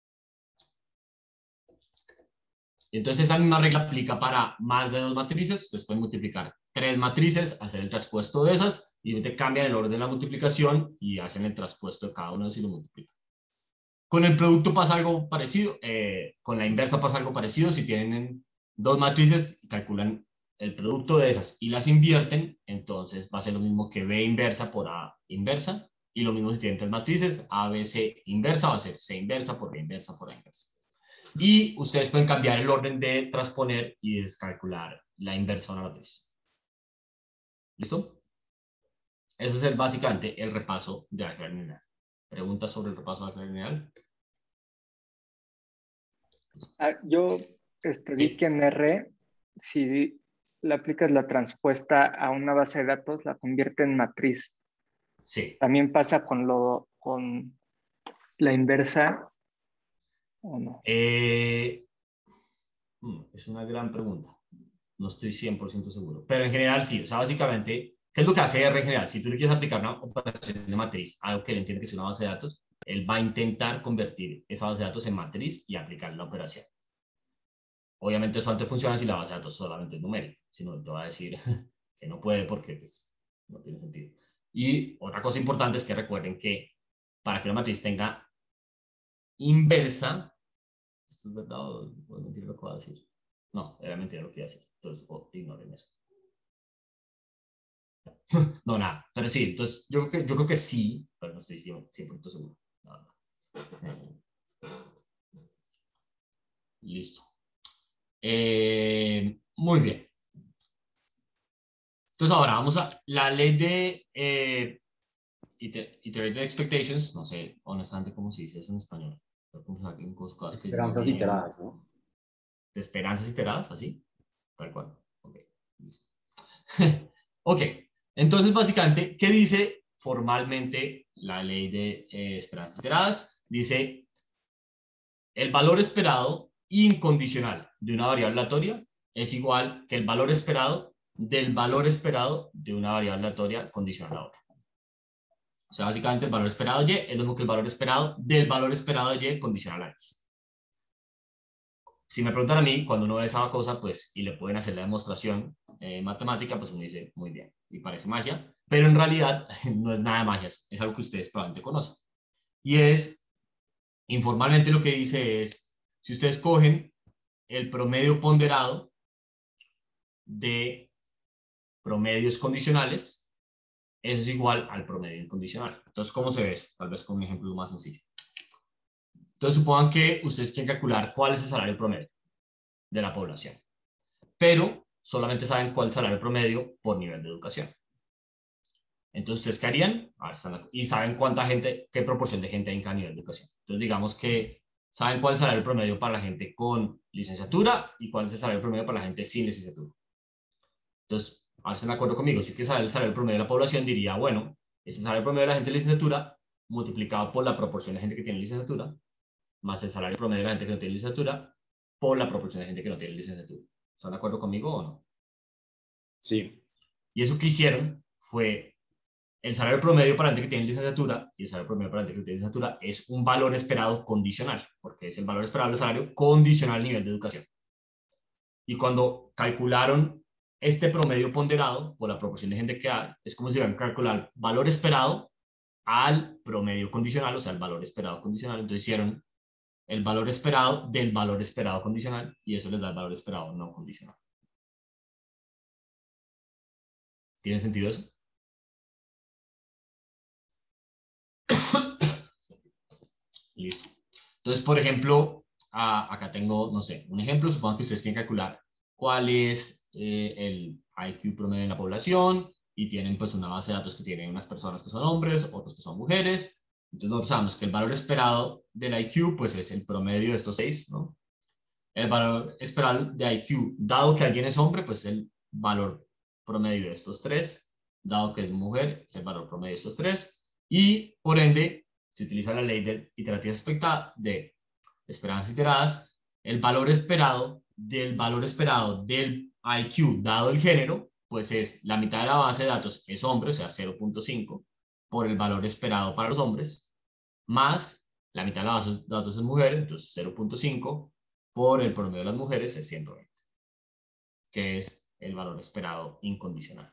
Y entonces esa misma regla aplica para más de dos matrices. Ustedes pueden multiplicar tres matrices, hacer el traspuesto de esas y te cambian el orden de la multiplicación y hacen el traspuesto de cada uno de ellos y lo multiplican. Con el producto pasa algo parecido, eh, con la inversa pasa algo parecido. Si tienen dos matrices, calculan el producto de esas y las invierten, entonces va a ser lo mismo que B inversa por A inversa, y lo mismo si tienen tres matrices, A, B, C inversa va a ser C inversa por B inversa por A inversa. Y ustedes pueden cambiar el orden de transponer y descalcular la inversa de una matriz. ¿Listo? Ese es el, básicamente el repaso de álgebra lineal. ¿Preguntas sobre el repaso de álgebra lineal? Ah, yo este, vi Sí. que en R, si le aplicas la transpuesta a una base de datos, la convierte en matriz. Sí. ¿También pasa con, lo, con la inversa o no? Eh, es una gran pregunta. No estoy cien por ciento seguro. Pero en general sí. O sea, básicamente, ¿qué es lo que hace R en general? Si tú le quieres aplicar una operación de matriz, algo que él entiende que es una base de datos, él va a intentar convertir esa base de datos en matriz y aplicar la operación. Obviamente eso antes funciona si la base de datos solamente es numérica. Si no, te va a decir que no puede porque pues, no tiene sentido. Y otra cosa importante es que recuerden que para que una matriz tenga inversa, ¿esto es verdad o es mentira lo que voy a decir? No, era mentira lo que iba a decir. Entonces, oh, ignoren eso. No, nada. Pero sí, entonces yo creo que, yo creo que sí, pero no estoy cien por ciento seguro. No, no. Listo. Eh, muy bien. Entonces ahora vamos a la ley de eh, iterated expectations. No sé honestamente cómo se dice eso en español. Cosas que Esperanzas iteradas, ¿no? De esperanzas iteradas, así. Tal cual. Ok. Listo. Ok. Entonces básicamente, ¿qué dice formalmente la ley de eh, esperanzas iteradas? Dice el valor esperado incondicional de una variable aleatoria es igual que el valor esperado del valor esperado de una variable aleatoria condicional a otra. O sea, básicamente el valor esperado de Y es lo mismo que el valor esperado del valor esperado de Y condicional a X. Si me preguntan a mí, cuando uno ve esa cosa, pues, y le pueden hacer la demostración eh, matemática, pues uno dice, muy bien, y parece magia, pero en realidad no es nada de magia, es algo que ustedes probablemente conocen. Y es, informalmente lo que dice es, si ustedes cogen el promedio ponderado de promedios condicionales, eso es igual al promedio incondicional. Entonces, ¿cómo se ve eso? Tal vez con un ejemplo más sencillo. Entonces supongan que ustedes quieren calcular cuál es el salario promedio de la población, pero solamente saben cuál es el salario promedio por nivel de educación. Entonces, ¿ustedes qué harían? A ver, están, y saben cuánta gente, qué proporción de gente hay en cada nivel de educación. Entonces, digamos que saben cuál es el salario promedio para la gente con licenciatura y cuál es el salario promedio para la gente sin licenciatura. Entonces, a ver si están de acuerdo conmigo. Si yo quiero saber el salario promedio de la población, diría, bueno, es el salario promedio de la gente de licenciatura multiplicado por la proporción de gente que tiene licenciatura, más el salario promedio de la gente que no tiene licenciatura, por la proporción de gente que no tiene licenciatura. ¿Están de acuerdo conmigo o no? Sí. Y eso que hicieron fue el salario promedio para la gente que tiene licenciatura y el salario promedio para la gente que tiene licenciatura es un valor esperado condicional, porque es el valor esperado del salario condicional al nivel de educación. Y cuando calcularon este promedio ponderado por la proporción de gente que hay, es como si hubieran calculado valor esperado al promedio condicional, o sea, el valor esperado condicional. Entonces hicieron el valor esperado del valor esperado condicional y eso les da el valor esperado no condicional. ¿Tiene sentido eso? Listo. Entonces, por ejemplo, a, acá tengo, no sé, un ejemplo. Supongo que ustedes quieren calcular cuál es eh, el I Q promedio de la población y tienen pues una base de datos que tienen unas personas que son hombres, otros que son mujeres. Entonces, nosotros sabemos que el valor esperado del I Q pues es el promedio de estos seis, ¿no? El valor esperado de I Q, dado que alguien es hombre, pues es el valor promedio de estos tres. Dado que es mujer, es el valor promedio de estos tres. Y, por ende, se utiliza la ley de iterativas expectadas, de esperanzas iteradas, el valor esperado del valor esperado del I Q dado el género, pues es la mitad de la base de datos es hombre, o sea, cero punto cinco, por el valor esperado para los hombres, más la mitad de la base de datos es mujer, entonces cero punto cinco, por el promedio de las mujeres es ciento veinte, que es el valor esperado incondicional.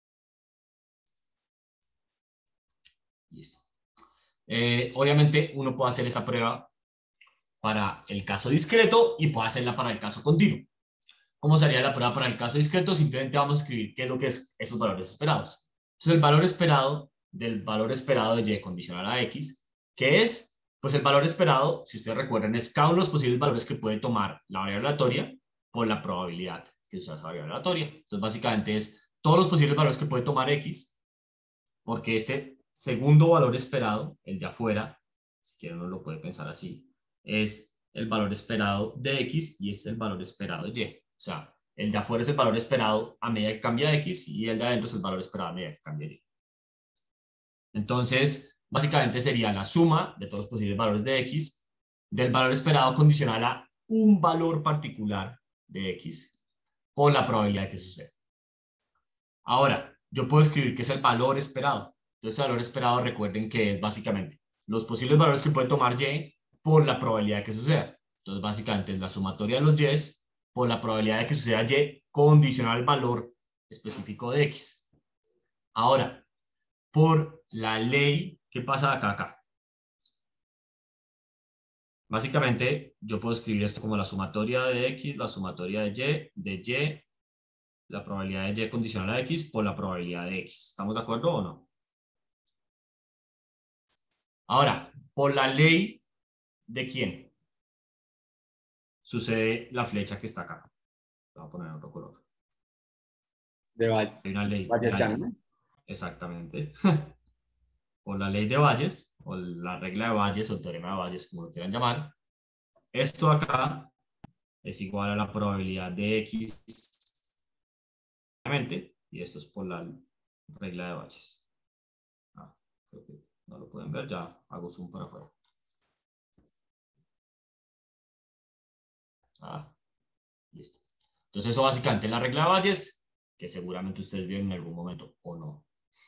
Listo. Eh, obviamente uno puede hacer esta prueba para el caso discreto y puede hacerla para el caso continuo. ¿Cómo sería la prueba para el caso discreto? Simplemente vamos a escribir qué es lo que es esos valores esperados. Entonces el valor esperado del valor esperado de y condicional a x, que es, pues el valor esperado, si ustedes recuerdan, es cada uno de los posibles valores que puede tomar la variable aleatoria por la probabilidad que usa esa variable aleatoria. Entonces básicamente es todos los posibles valores que puede tomar x, porque este segundo valor esperado, el de afuera, si quieren uno lo puede pensar así, es el valor esperado de x y este es el valor esperado de y. O sea, el de afuera es el valor esperado a medida que cambia x y el de adentro es el valor esperado a medida que cambia y. Entonces, básicamente sería la suma de todos los posibles valores de x del valor esperado condicional a un valor particular de x por la probabilidad de que suceda. Ahora, yo puedo escribir que es el valor esperado. Entonces, el valor esperado, recuerden que es básicamente los posibles valores que puede tomar y por la probabilidad de que suceda. Entonces, básicamente es la sumatoria de los y por la probabilidad de que suceda y condicional al valor específico de x. Ahora, por la ley, ¿qué pasa de acá a acá? Básicamente, yo puedo escribir esto como la sumatoria de x, la sumatoria de y, de y, la probabilidad de y condicional a x por la probabilidad de x. ¿Estamos de acuerdo o no? Ahora, por la ley de quién sucede la flecha que está acá. Voy a poner otro color. De Valle. Hay una ley. Bayesiano, ¿no? Exactamente. Por la ley de Bayes, o la regla de Bayes, o el teorema de Bayes, como lo quieran llamar. Esto acá es igual a la probabilidad de x, y esto es por la regla de Bayes. Ah, creo que no lo pueden ver, ya hago zoom para afuera. Ah, listo. Entonces eso básicamente es la regla de Bayes, que seguramente ustedes vieron en algún momento o no.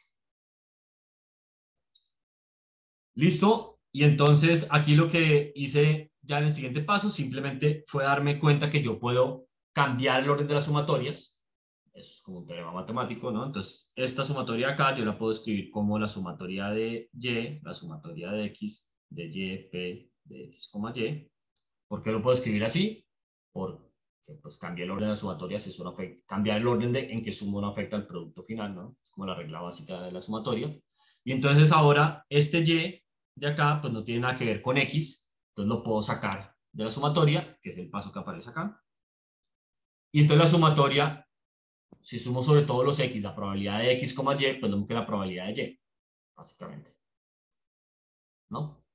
Listo. Y entonces aquí lo que hice ya en el siguiente paso simplemente fue darme cuenta que yo puedo cambiar el orden de las sumatorias. Es como un teorema matemático, ¿no? Entonces esta sumatoria acá yo la puedo escribir como la sumatoria de y, la sumatoria de x, de y, p, de x, y. ¿Por qué lo puedo escribir así? Porque pues cambia el orden de las sumatorias, eso no afecta, cambiar el orden de, en que sumo no afecta al producto final, ¿no? Es como la regla básica de la sumatoria. Y entonces ahora este y de acá pues no tiene nada que ver con x, Entonces lo puedo sacar de la sumatoria, que es el paso que aparece acá. Y entonces la sumatoria, si sumo sobre todos los x, la probabilidad de x, y, pues lo mismo que la probabilidad de y, básicamente. ¿No?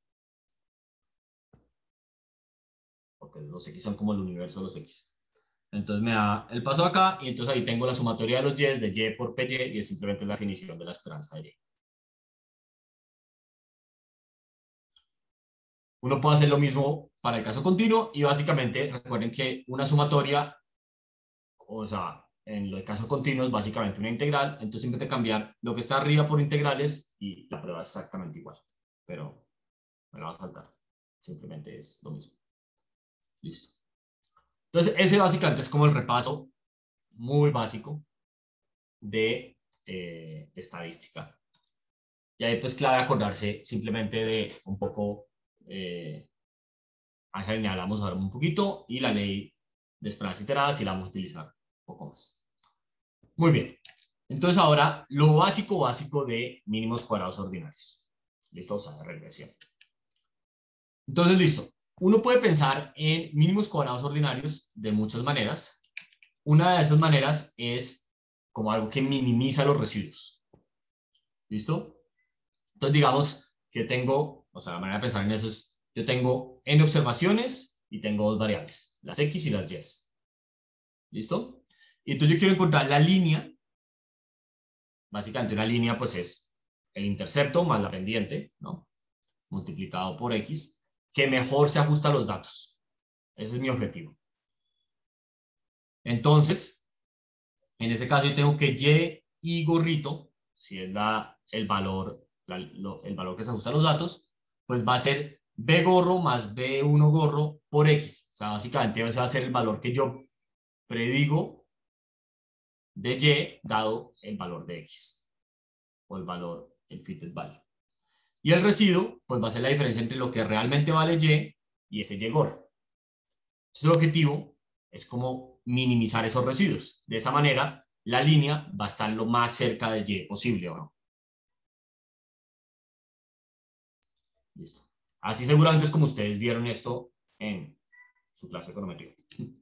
Porque los x son como el universo de los x. Entonces me da el paso acá, y entonces ahí tengo la sumatoria de los y de y por py, y es simplemente la definición de la esperanza de y. Uno puede hacer lo mismo para el caso continuo, y básicamente recuerden que una sumatoria, o sea, en el caso continuo es básicamente una integral, entonces simplemente cambiar lo que está arriba por integrales y la prueba es exactamente igual, pero me la va a saltar, simplemente es lo mismo. Listo. Entonces ese básicamente es como el repaso muy básico de eh, estadística. Y ahí pues clave acordarse simplemente de un poco, eh, Ángel lineal vamos a ver un poquito, y la ley de esperanza iterada si la vamos a utilizar un poco más. Muy bien. Entonces ahora lo básico básico de mínimos cuadrados ordinarios. Listo, o sea, de regresión. Entonces, listo. Uno puede pensar en mínimos cuadrados ordinarios de muchas maneras. Una de esas maneras es como algo que minimiza los residuos. ¿Listo? Entonces, digamos que tengo, o sea, la manera de pensar en eso es, yo tengo n observaciones y tengo dos variables, las x y las y. ¿Listo? Y entonces yo quiero encontrar la línea. Básicamente una línea pues es el intercepto más la pendiente, ¿no? Multiplicado por x, que mejor se ajusta a los datos. Ese es mi objetivo. Entonces, en ese caso yo tengo que y y gorrito, si es la, el, valor, la, lo, el valor que se ajusta a los datos, pues va a ser b gorro más b uno gorro por x. O sea, básicamente ese va a ser el valor que yo predigo de y dado el valor de x, o el valor, el fitted value. Y el residuo, pues va a ser la diferencia entre lo que realmente vale y y ese y gorro. Entonces el objetivo es como minimizar esos residuos. De esa manera, la línea va a estar lo más cerca de y posible, ¿o no? Listo. Así seguramente es como ustedes vieron esto en su clase de econometría.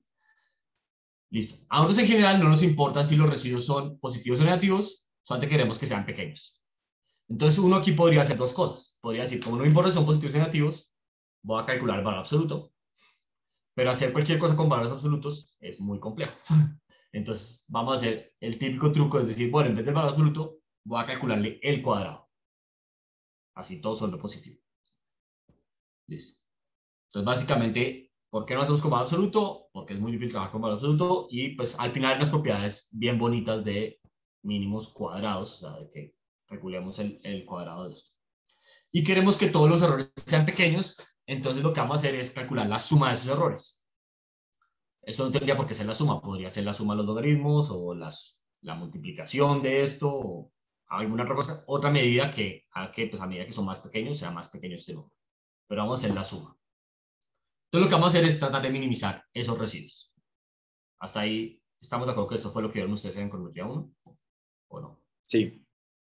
Listo. A nosotros en general no nos importa si los residuos son positivos o negativos, solamente queremos que sean pequeños. Entonces uno aquí podría hacer dos cosas. Podría decir, como no me importa si son positivos o negativos, voy a calcular el valor absoluto. Pero hacer cualquier cosa con valores absolutos es muy complejo. Entonces vamos a hacer el típico truco, es decir, bueno, en vez del valor absoluto, voy a calcularle el cuadrado. Así todo son lo positivo. Listo. Entonces básicamente, ¿por qué no hacemos con valor absoluto? Porque es muy difícil trabajar con valor absoluto, y pues al final hay unas propiedades bien bonitas de mínimos cuadrados, o sea, de que calculemos el, el cuadrado de esto. Y queremos que todos los errores sean pequeños, entonces lo que vamos a hacer es calcular la suma de esos errores. Esto no tendría por qué ser la suma, podría ser la suma de los logaritmos o las, la multiplicación de esto o alguna otra cosa, otra medida que haga que pues, a medida que son más pequeños sea más pequeño este número. Pero vamos a hacer la suma. Entonces lo que vamos a hacer es tratar de minimizar esos residuos. Hasta ahí, ¿estamos de acuerdo que esto fue lo que vieron ustedes en econometría uno? ¿O no? Sí.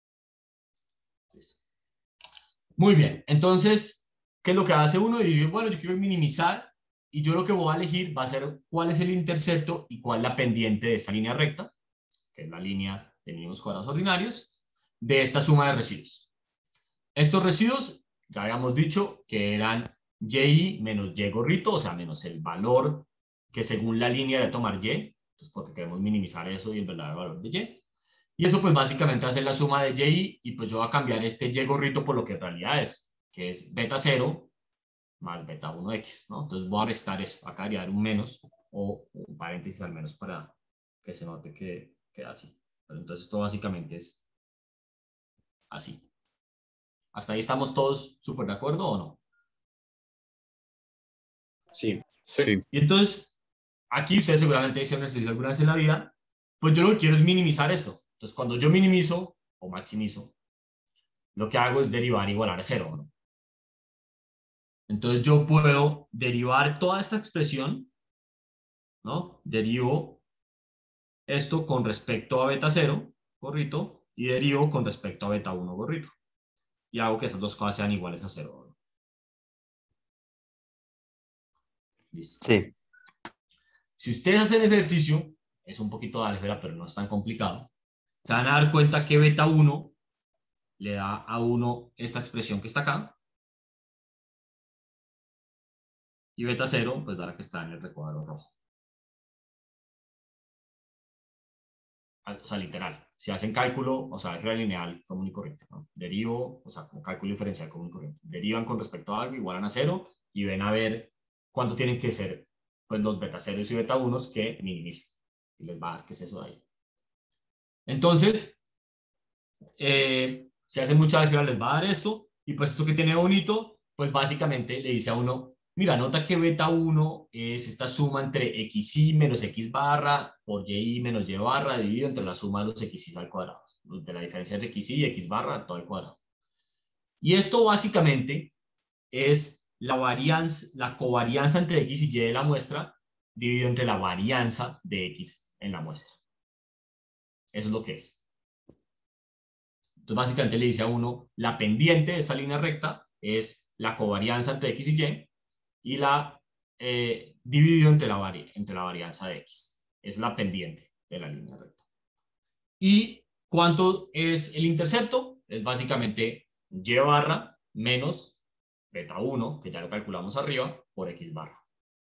Listo. Muy bien, entonces, ¿qué es lo que hace uno? Y dice, bueno, yo quiero minimizar, y yo lo que voy a elegir va a ser cuál es el intercepto y cuál es la pendiente de esta línea recta, que es la línea de mínimos cuadrados ordinarios, de esta suma de residuos. Estos residuos, ya habíamos dicho que eran y menos y gorrito, o sea, menos el valor que según la línea de tomar y, entonces porque queremos minimizar eso y el verdadero valor de y. Y eso pues básicamente hace la suma de y, y pues yo voy a cambiar este y gorrito por lo que en realidad es, que es beta cero más beta uno x, ¿no? Entonces voy a restar eso, acá haría un menos o un paréntesis al menos para que se note que queda así. Pero entonces esto básicamente es así. ¿Hasta ahí estamos todos súper de acuerdo o no? Sí. Sí. Y entonces, aquí ustedes seguramente hicieron ejercicio alguna vez en la vida, pues yo lo que quiero es minimizar esto. Entonces, cuando yo minimizo o maximizo, lo que hago es derivar igualar a cero, ¿no? Entonces yo puedo derivar toda esta expresión, ¿no? Derivo esto con respecto a beta cero, gorrito, y derivo con respecto a beta uno, gorrito. Y hago que esas dos cosas sean iguales a cero, ¿no? Listo. Sí. Si ustedes hacen ese ejercicio, es un poquito de álgebra, pero no es tan complicado, se van a dar cuenta que beta uno le da a uno esta expresión que está acá, y beta cero, pues da la que está en el recuadro rojo. O sea, literal. Si hacen cálculo, o sea, álgebra lineal común y corriente, ¿no? Derivo, o sea, como cálculo diferencial común y corriente. Derivan con respecto a algo, igualan a cero, y ven a ver cuánto tienen que ser, pues, los beta ceros y beta unos que minimicen. Y les va a dar qué es eso de ahí. Entonces, eh, si hacen mucha álgebra, les va a dar esto, y pues esto que tiene bonito, pues básicamente le dice a uno, mira, nota que beta uno es esta suma entre xi menos x barra por y menos y barra dividido entre la suma de los xi al cuadrado, de la diferencia entre xi y x barra todo al cuadrado. Y esto básicamente es la varianza, la covarianza entre x y y de la muestra dividido entre la varianza de x en la muestra. Eso es lo que es. Entonces, básicamente le dice a uno, la pendiente de esta línea recta es la covarianza entre x y y, y la eh, dividido entre la, vari entre la varianza de x. Es la pendiente de la línea recta. ¿Y cuánto es el intercepto? Es básicamente y barra menos beta uno, que ya lo calculamos arriba, por x barra.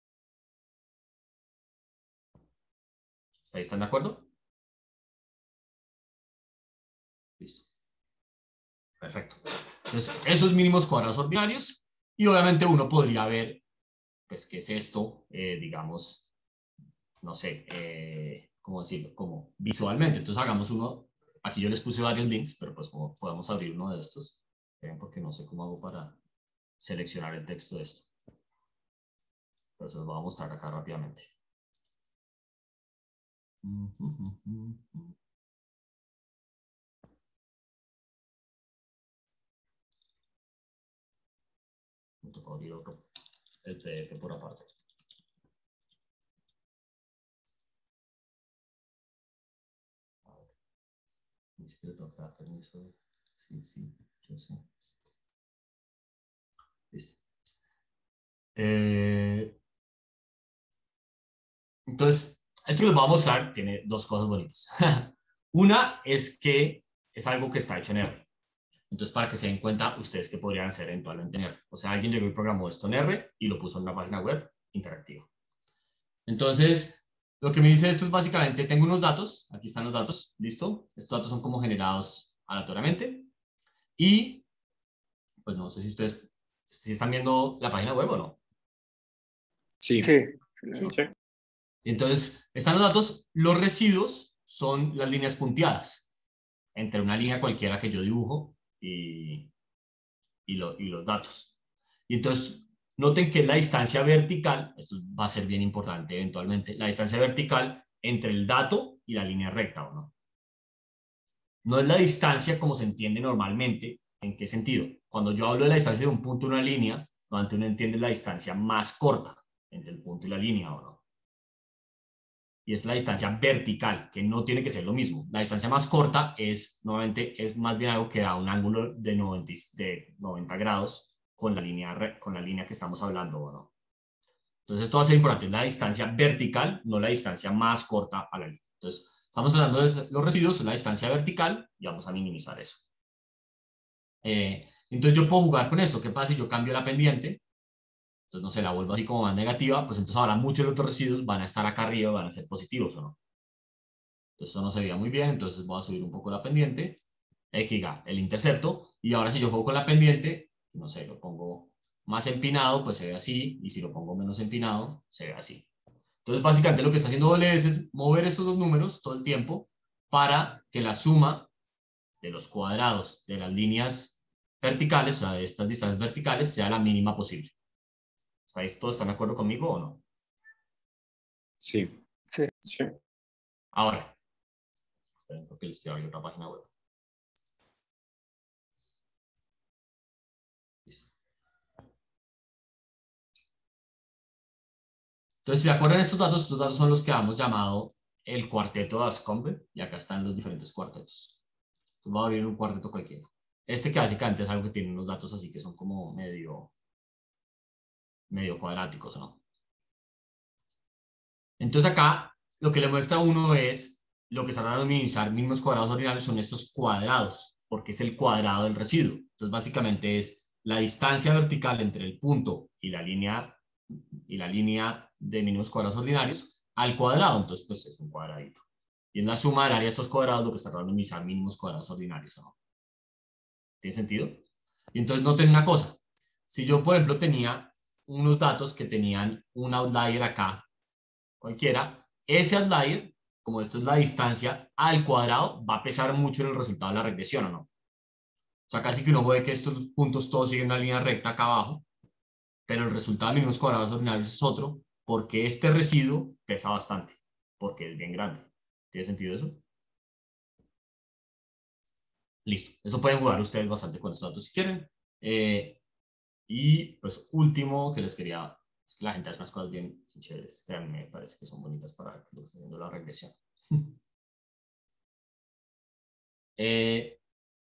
¿Ahí están de acuerdo? Listo. Perfecto. Entonces, esos mínimos cuadrados ordinarios, y obviamente uno podría ver, pues, qué es esto, eh, digamos, no sé, eh, ¿cómo decirlo? Como visualmente. Entonces, hagamos uno. Aquí yo les puse varios links, pero pues como podemos abrir uno de estos, porque no sé cómo hago para seleccionar el texto de esto. Pero se los voy a mostrar acá rápidamente. Me toca abrir otro, el P D F por aparte. A ver, ni siquiera tengo que dar permiso. Sí, sí, yo sé. Listo. Eh, entonces, esto que les voy a mostrar tiene dos cosas bonitas. Una es que es algo que está hecho en R. Entonces, para que se den cuenta ustedes que podrían hacer eventualmente en R. O sea, alguien llegó y programó esto en R y lo puso en una página web interactiva. Entonces, lo que me dice esto es básicamente, tengo unos datos, aquí están los datos, ¿listo? Estos datos son como generados aleatoriamente. Y, pues no sé si ustedes, si están viendo la página web o no. Sí. Sí. Sí. Sí. Entonces, están los datos, los residuos son las líneas punteadas, entre una línea cualquiera que yo dibujo y, y, lo, y los datos. Y entonces, noten que la distancia vertical, esto va a ser bien importante eventualmente, la distancia vertical entre el dato y la línea recta, ¿o no? No es la distancia como se entiende normalmente. ¿En qué sentido? Cuando yo hablo de la distancia de un punto a una línea, normalmente uno entiende la distancia más corta entre el punto y la línea, ¿o no? Y es la distancia vertical, que no tiene que ser lo mismo. La distancia más corta es, normalmente, es más bien algo que da un ángulo de noventa, de noventa grados con la, línea, con la línea que estamos hablando, ¿o no? Entonces, esto va a ser importante. Es la distancia vertical, no la distancia más corta a la línea. Entonces, estamos hablando de los residuos, es la distancia vertical, y vamos a minimizar eso. Eh, entonces, yo puedo jugar con esto. ¿Qué pasa si yo cambio la pendiente? Entonces, no sé, la vuelvo así como más negativa, pues entonces ahora muchos de los otros residuos van a estar acá arriba, van a ser positivos, ¿o no? Entonces, eso no se veía muy bien, entonces voy a subir un poco la pendiente, X, el intercepto, y ahora si yo juego con la pendiente, no sé, lo pongo más empinado, pues se ve así, y si lo pongo menos empinado, se ve así. Entonces, básicamente lo que está haciendo doble S es mover estos dos números todo el tiempo para que la suma de los cuadrados de las líneas verticales, o sea, de estas distancias verticales, sea la mínima posible. ¿Estáis todos están de acuerdo conmigo o no? Sí. Sí. Sí. Ahora, esperen porque les quiero abrir otra página web. Listo. Entonces, si se acuerdan de estos datos, estos datos son los que hemos llamado el cuarteto de Anscombe, y acá están los diferentes cuartetos. Entonces, voy a abrir un cuarteto cualquiera. Este que básicamente es algo que tiene unos datos así que son como medio, medio cuadráticos, ¿no? Entonces acá lo que le muestra a uno es lo que está tratando de minimizar mínimos cuadrados ordinarios son estos cuadrados, porque es el cuadrado del residuo. Entonces básicamente es la distancia vertical entre el punto y la línea, y la línea de mínimos cuadrados ordinarios al cuadrado. Entonces pues es un cuadradito. Y es la suma del área de estos cuadrados lo que está tratando de minimizar mínimos cuadrados ordinarios, ¿no? ¿Tiene sentido? Y entonces noten una cosa. Si yo, por ejemplo, tenía unos datos que tenían un outlier acá, cualquiera, ese outlier, como esto es la distancia al cuadrado, va a pesar mucho en el resultado de la regresión, ¿o no? O sea, casi que uno ve que estos puntos todos siguen una línea recta acá abajo, pero el resultado de mínimos cuadrados ordinarios es otro, porque este residuo pesa bastante, porque es bien grande. ¿Tiene sentido eso? Listo. Eso pueden jugar ustedes bastante con estos datos si quieren. Eh, y pues último que les quería, es que la gente hace unas cosas bien chéveres, créanme, me parece que son bonitas para que lo esté haciendo la regresión. eh,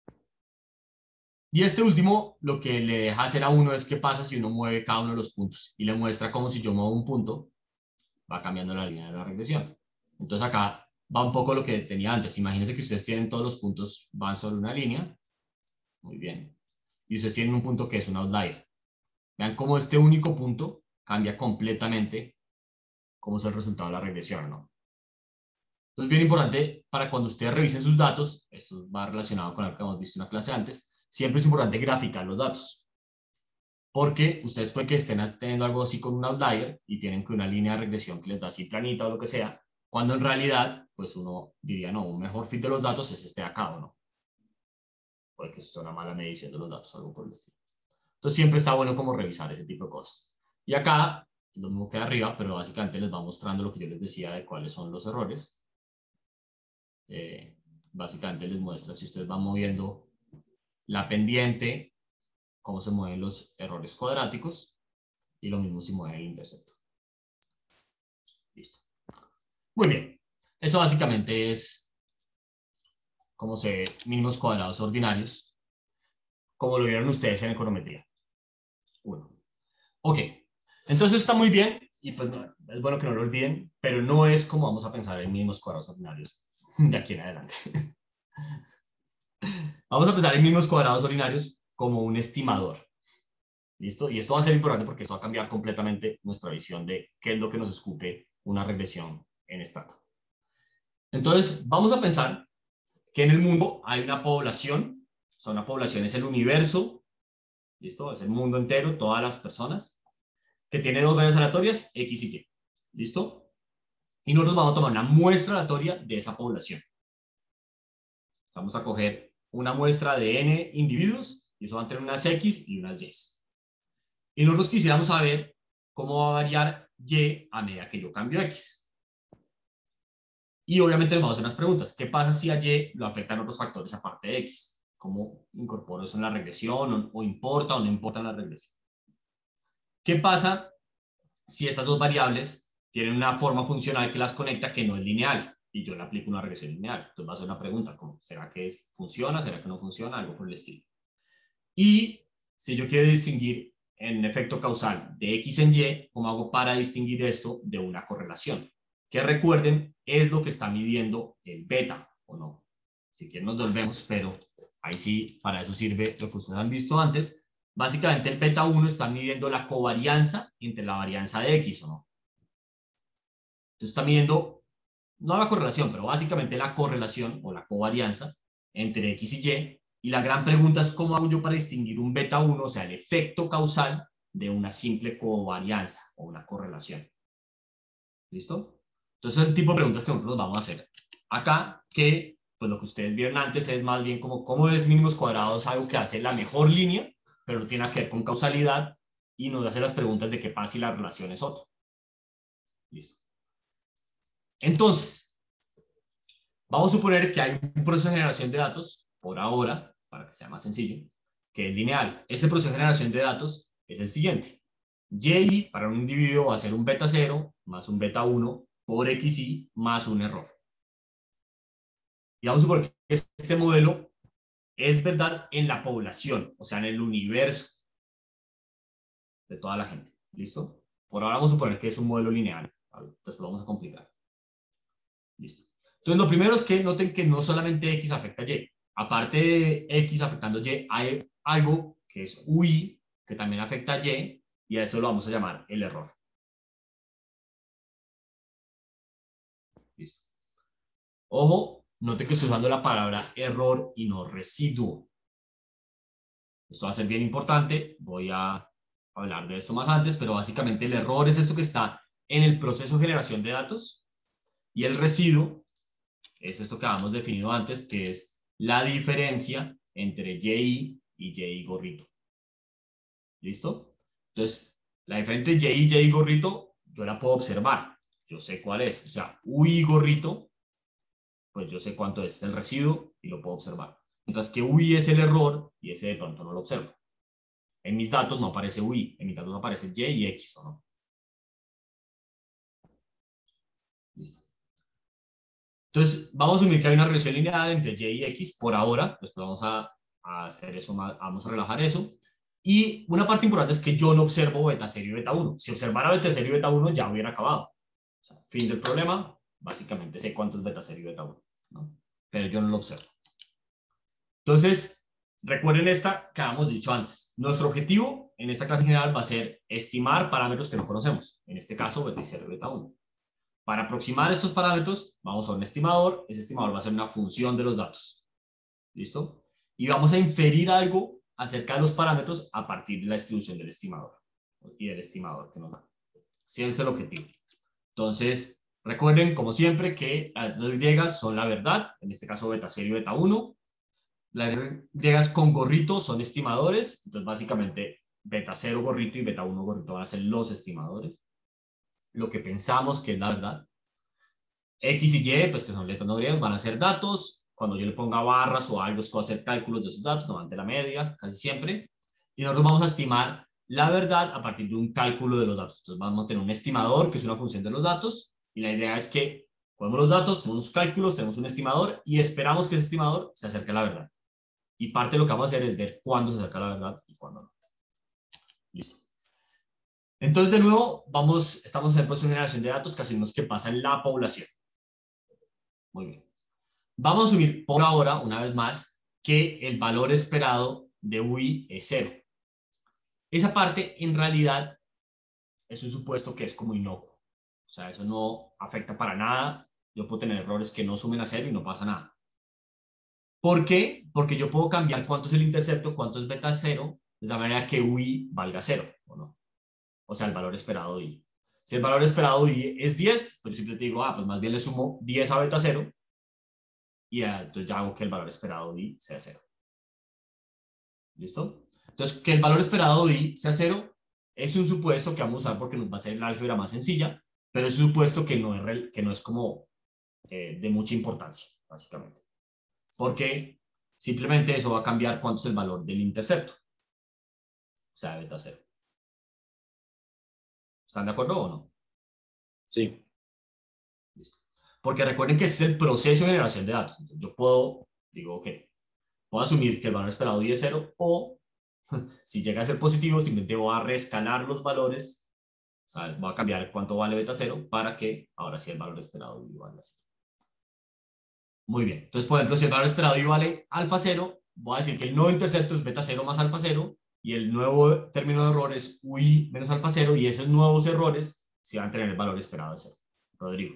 y este último lo que le deja hacer a uno es qué pasa si uno mueve cada uno de los puntos y le muestra como si yo muevo un punto, va cambiando la línea de la regresión. Entonces acá va un poco lo que tenía antes. Imagínense que ustedes tienen todos los puntos, van sobre una línea. Muy bien. Y ustedes tienen un punto que es un outlier. Vean cómo este único punto cambia completamente cómo es el resultado de la regresión, ¿no? Entonces, bien importante para cuando ustedes revisen sus datos, esto va relacionado con lo que hemos visto en una clase antes, siempre es importante graficar los datos. Porque ustedes pueden que estén teniendo algo así con un outlier y tienen que una línea de regresión que les da así planita o lo que sea, cuando en realidad, pues uno diría, no, un mejor fit de los datos es este de acá, ¿o no? Puede que eso sea una mala medición de los datos, algo por el estilo. Entonces siempre está bueno como revisar ese tipo de cosas. Y acá, lo mismo que arriba, pero básicamente les va mostrando lo que yo les decía de cuáles son los errores. Eh, básicamente les muestra si ustedes van moviendo la pendiente, cómo se mueven los errores cuadráticos, y lo mismo si mueven el intercepto. Listo. Muy bien. Eso básicamente es cómo se ve mínimos cuadrados ordinarios, como lo vieron ustedes en econometría. Uno. Ok. Entonces está muy bien, y pues no, es bueno que no lo olviden, pero no es como vamos a pensar en mínimos cuadrados ordinarios de aquí en adelante. Vamos a pensar en mínimos cuadrados ordinarios como un estimador. ¿Listo? Y esto va a ser importante porque esto va a cambiar completamente nuestra visión de qué es lo que nos escupe una regresión en estatua. Entonces, vamos a pensar que en el mundo hay una población, o sea, una población es el universo, ¿listo? Es el mundo entero, todas las personas, que tiene dos variables aleatorias, X y Y, ¿listo? Y nosotros vamos a tomar una muestra aleatoria de esa población. Vamos a coger una muestra de N individuos, y eso va a tener unas X y unas Y. Y nosotros quisiéramos saber cómo va a variar Y a medida que yo cambio X. Y obviamente nos vamos a hacer unas preguntas. ¿Qué pasa si a Y lo afectan otros factores aparte de X? ¿Cómo incorporo eso en la regresión? ¿O, o importa o no importa en la regresión? ¿Qué pasa si estas dos variables tienen una forma funcional que las conecta que no es lineal? Y yo le aplico una regresión lineal. Entonces va a ser una pregunta como, ¿será que es, funciona? ¿Será que no funciona? Algo por el estilo. Y si yo quiero distinguir en efecto causal de X en Y, ¿cómo hago para distinguir esto de una correlación? Que recuerden, es lo que está midiendo el beta, ¿o no? Si quieren nos volvemos, pero ahí sí, para eso sirve lo que ustedes han visto antes. Básicamente el beta uno está midiendo la covarianza entre la varianza de X, ¿o no? Entonces está midiendo, no la correlación, pero básicamente la correlación o la covarianza entre X y Y. Y la gran pregunta es cómo hago yo para distinguir un beta uno, o sea, el efecto causal de una simple covarianza o una correlación. ¿Listo? Entonces es el tipo de preguntas que nosotros vamos a hacer. Acá, que pues lo que ustedes vieron antes es más bien como cómo es mínimos cuadrados, algo que hace la mejor línea, pero no tiene que ver con causalidad, y nos hace las preguntas de qué pasa si la relación es otra. Listo. Entonces, vamos a suponer que hay un proceso de generación de datos, por ahora, para que sea más sencillo, que es lineal. Ese proceso de generación de datos es el siguiente. Y para un individuo va a ser un beta cero más un beta uno por X Y más un error. Y vamos a suponer que este modelo es verdad en la población, o sea, en el universo de toda la gente. ¿Listo? Por ahora vamos a suponer que es un modelo lineal Entonces lo vamos a complicar. Listo. Entonces lo primero es que noten que no solamente X afecta a Y. Aparte de X afectando Y, hay algo que es U I, que también afecta a Y, y a eso lo vamos a llamar el error. Listo. Ojo, noten que estoy usando la palabra error y no residuo. Esto va a ser bien importante. Voy a hablar de esto más antes, pero básicamente el error es esto que está en el proceso de generación de datos, y el residuo es esto que habíamos definido antes, que es la diferencia entre Y y Y gorrito. ¿Listo? Entonces, la diferencia entre Y y Y gorrito, yo la puedo observar. Yo sé cuál es. O sea, U I gorrito, pues yo sé cuánto es el residuo y lo puedo observar. Mientras que U I es el error y ese de pronto no lo observo. En mis datos no aparece U I, en mis datos aparece Y y X, ¿o no? Listo. Entonces, vamos a asumir que hay una relación lineal entre Y y X por ahora. Después vamos a, a hacer eso, vamos a relajar eso. Y una parte importante es que yo no observo beta cero y beta uno. Si observara beta cero y beta uno, ya hubiera acabado. O sea, fin del problema. Básicamente sé cuánto es beta cero y beta uno, ¿no? Pero yo no lo observo. Entonces, recuerden esta que habíamos dicho antes. Nuestro objetivo en esta clase general va a ser estimar parámetros que no conocemos. En este caso, beta cero y beta uno. Para aproximar estos parámetros, vamos a un estimador. Ese estimador va a ser una función de los datos. ¿Listo? Y vamos a inferir algo acerca de los parámetros a partir de la distribución del estimador y del estimador que nos da. Ese es el objetivo. Entonces, recuerden, como siempre, que las dos griegas son la verdad, en este caso beta cero y beta uno. Las griegas con gorrito son estimadores, entonces básicamente beta cero gorrito y beta uno gorrito van a ser los estimadores. Lo que pensamos que es la verdad. X y Y, pues que son letras no griegas, van a ser datos. Cuando yo le ponga barras o algo, es que voy a hacer cálculos de esos datos, normalmente la media, casi siempre. Y nosotros vamos a estimar la verdad a partir de un cálculo de los datos. Entonces vamos a tener un estimador, que es una función de los datos, y la idea es que ponemos los datos, tenemos unos cálculos, tenemos un estimador, y esperamos que ese estimador se acerque a la verdad. Y parte de lo que vamos a hacer es ver cuándo se acerca a la verdad y cuándo no. Listo. Entonces, de nuevo, vamos, estamos en el proceso de generación de datos que hacemos que pasa en la población. Muy bien. Vamos a asumir por ahora, una vez más, que el valor esperado de U I es cero. Esa parte, en realidad, es un supuesto que es como inocuo. O sea, eso no afecta para nada. Yo puedo tener errores que no sumen a cero y no pasa nada. ¿Por qué? Porque yo puedo cambiar cuánto es el intercepto, cuánto es beta cero, de la manera que U I valga cero, ¿o no? O sea, el valor esperado de U I. Si el valor esperado de U I es diez, pues simplemente digo, ah, pues más bien le sumo diez a beta cero, y ya, entonces ya hago que el valor esperado de I sea cero. ¿Listo? Entonces, que el valor esperado de I sea cero es un supuesto que vamos a usar porque nos va a hacer la álgebra más sencilla, pero es un supuesto que no es, que no es como eh, de mucha importancia, básicamente. Porque simplemente eso va a cambiar cuánto es el valor del intercepto. O sea, beta cero. ¿Están de acuerdo o no? Sí. Listo. Porque recuerden que este es el proceso de generación de datos. Entonces, yo puedo, digo, ok, puedo asumir que el valor esperado de I es cero, o si llega a ser positivo, simplemente voy a reescalar los valores, o sea, voy a cambiar cuánto vale beta cero para que ahora sí el valor esperado de I valga cero. Muy bien. Entonces, por ejemplo, si el valor esperado de I vale alfa cero, voy a decir que el nuevo intercepto es beta cero más alfa cero, y el nuevo término de error es U I menos alfa cero, y esos nuevos errores sí van a tener el valor esperado de cero. Rodrigo.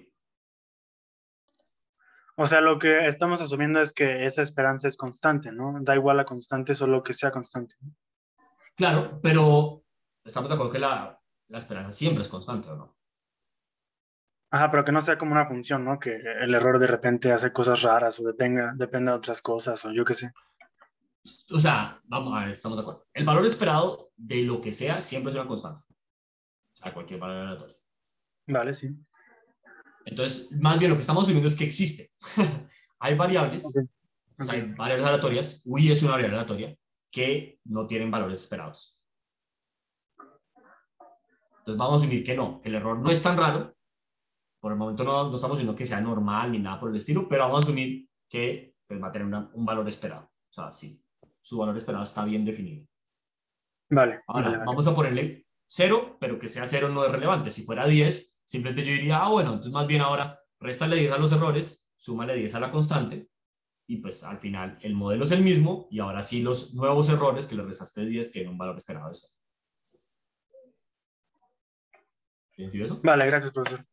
O sea, lo que estamos asumiendo es que esa esperanza es constante, ¿no? Da igual la constante, solo que sea constante. Claro, pero estamos de acuerdo que la, la esperanza siempre es constante, ¿o no? Ajá, pero que no sea como una función, ¿no? Que el error de repente hace cosas raras o dependa, dependa de otras cosas o yo qué sé. O sea, vamos a ver, estamos de acuerdo. El valor esperado de lo que sea siempre es una constante. O sea, cualquier valor aleatorio. Vale, sí. Entonces, más bien lo que estamos asumiendo es que existe. Hay variables, Okay. Okay. o sea, hay variables aleatorias. U I es una variable aleatoria que no tienen valores esperados. Entonces, vamos a asumir que no, que el error no es tan raro. Por el momento no, no estamos diciendo que sea normal ni nada por el estilo, pero vamos a asumir que pues, va a tener una, un valor esperado. O sea, sí, su valor esperado está bien definido. Vale. Ahora, vale, vale. vamos a ponerle cero, pero que sea cero no es relevante. Si fuera diez, simplemente yo diría, ah, bueno, entonces más bien ahora réstale diez a los errores, súmale diez a la constante, y pues al final el modelo es el mismo, y ahora sí los nuevos errores que le restaste diez tienen un valor esperado de cero. ¿Entiendes eso? Vale, gracias, profesor.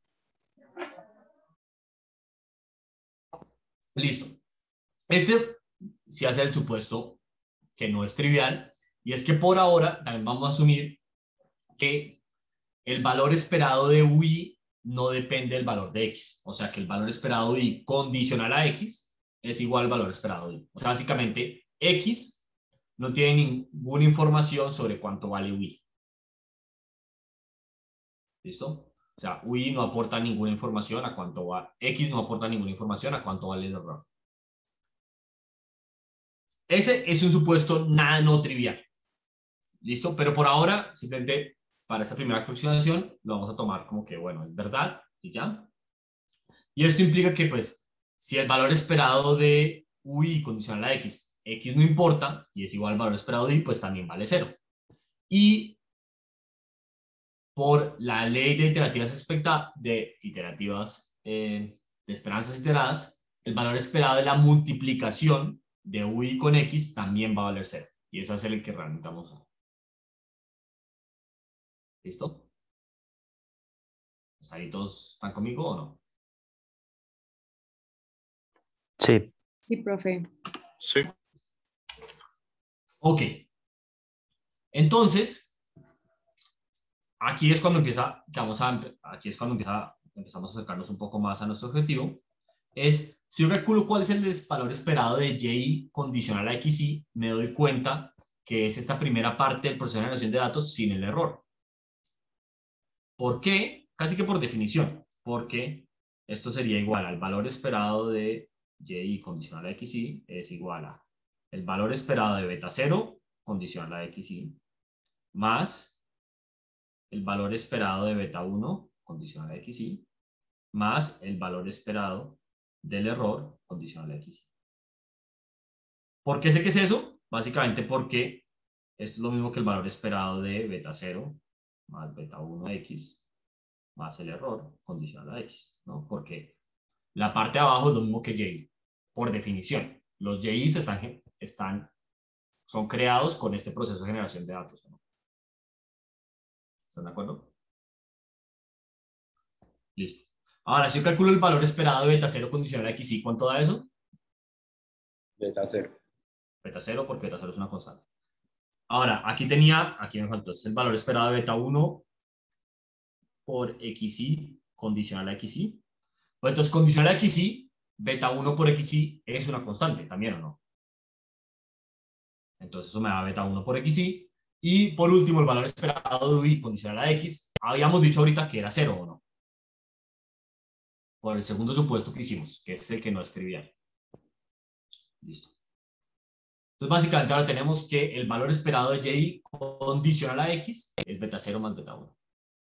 Listo. Este sí hace el supuesto que no es trivial, y es que por ahora también vamos a asumir que el valor esperado de U I no depende del valor de X. O sea que el valor esperado de U I condicional a X es igual al valor esperado de U I. O sea, básicamente X no tiene ninguna información sobre cuánto vale U I. ¿Listo? O sea, U I no aporta ninguna información a cuánto va, X no aporta ninguna información a cuánto vale el error. Ese es un supuesto nada no trivial. ¿Listo? Pero por ahora, simplemente para esta primera aproximación, lo vamos a tomar como que, bueno, es verdad y ya. Y esto implica que, pues, si el valor esperado de U I condicional a X, X no importa y es igual al valor esperado de U I, pues también vale cero. Y por la ley de iterativas expectadas, de iterativas, eh, de esperanzas iteradas, el valor esperado de la multiplicación de U I con X también va a valer cero. Y ese es el que realmente vamos a usar. ¿Listo? ¿Ahí todos están conmigo o no? Sí. Sí, profe. Sí. Ok. Entonces, aquí es cuando empieza, vamos a, aquí es cuando empieza, empezamos a acercarnos un poco más a nuestro objetivo. Es, si yo calculo cuál es el valor esperado de Y condicional a X Y, me doy cuenta que es esta primera parte del proceso de generación de datos sin el error. ¿Por qué? Casi que por definición, porque esto sería igual al valor esperado de Y condicional a X Y es igual a el valor esperado de beta cero condicional a X Y más el valor esperado de beta uno condicional a X Y más el valor esperado del error condicional a X Y. ¿Por qué sé que es eso? Básicamente porque esto es lo mismo que el valor esperado de beta cero más beta uno X más el error condicional a X, ¿no? Porque la parte de abajo es lo mismo que Y, por definición. Los Y Is están, están, son creados con este proceso de generación de datos, ¿no? ¿Están de acuerdo? Listo. Ahora, si yo calculo el valor esperado de beta cero condicional a X Y, ¿cuánto da eso? Beta cero. Beta cero, porque beta cero es una constante. Ahora, aquí tenía, aquí me faltó, es el valor esperado de beta uno por X Y condicional a X Y. Pues entonces, condicional a X Y, beta uno por X Y es una constante, ¿también o no? Entonces, eso me da beta uno por X Y. Y por último, el valor esperado de U I condicional a X, habíamos dicho ahorita que era cero o no. Por el segundo supuesto que hicimos, que es el que no es trivial. Listo. Entonces, básicamente ahora tenemos que el valor esperado de Y condicional a X es beta cero más beta uno.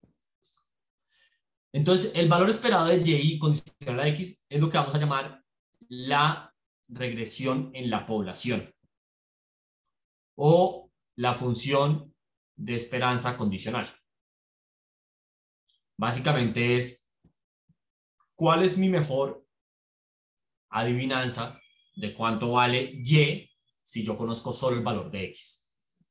Entonces, el valor esperado de Y condicional a X es lo que vamos a llamar la regresión en la población o la función de esperanza condicional. Básicamente es cuál es mi mejor adivinanza de cuánto vale Y si yo conozco solo el valor de X.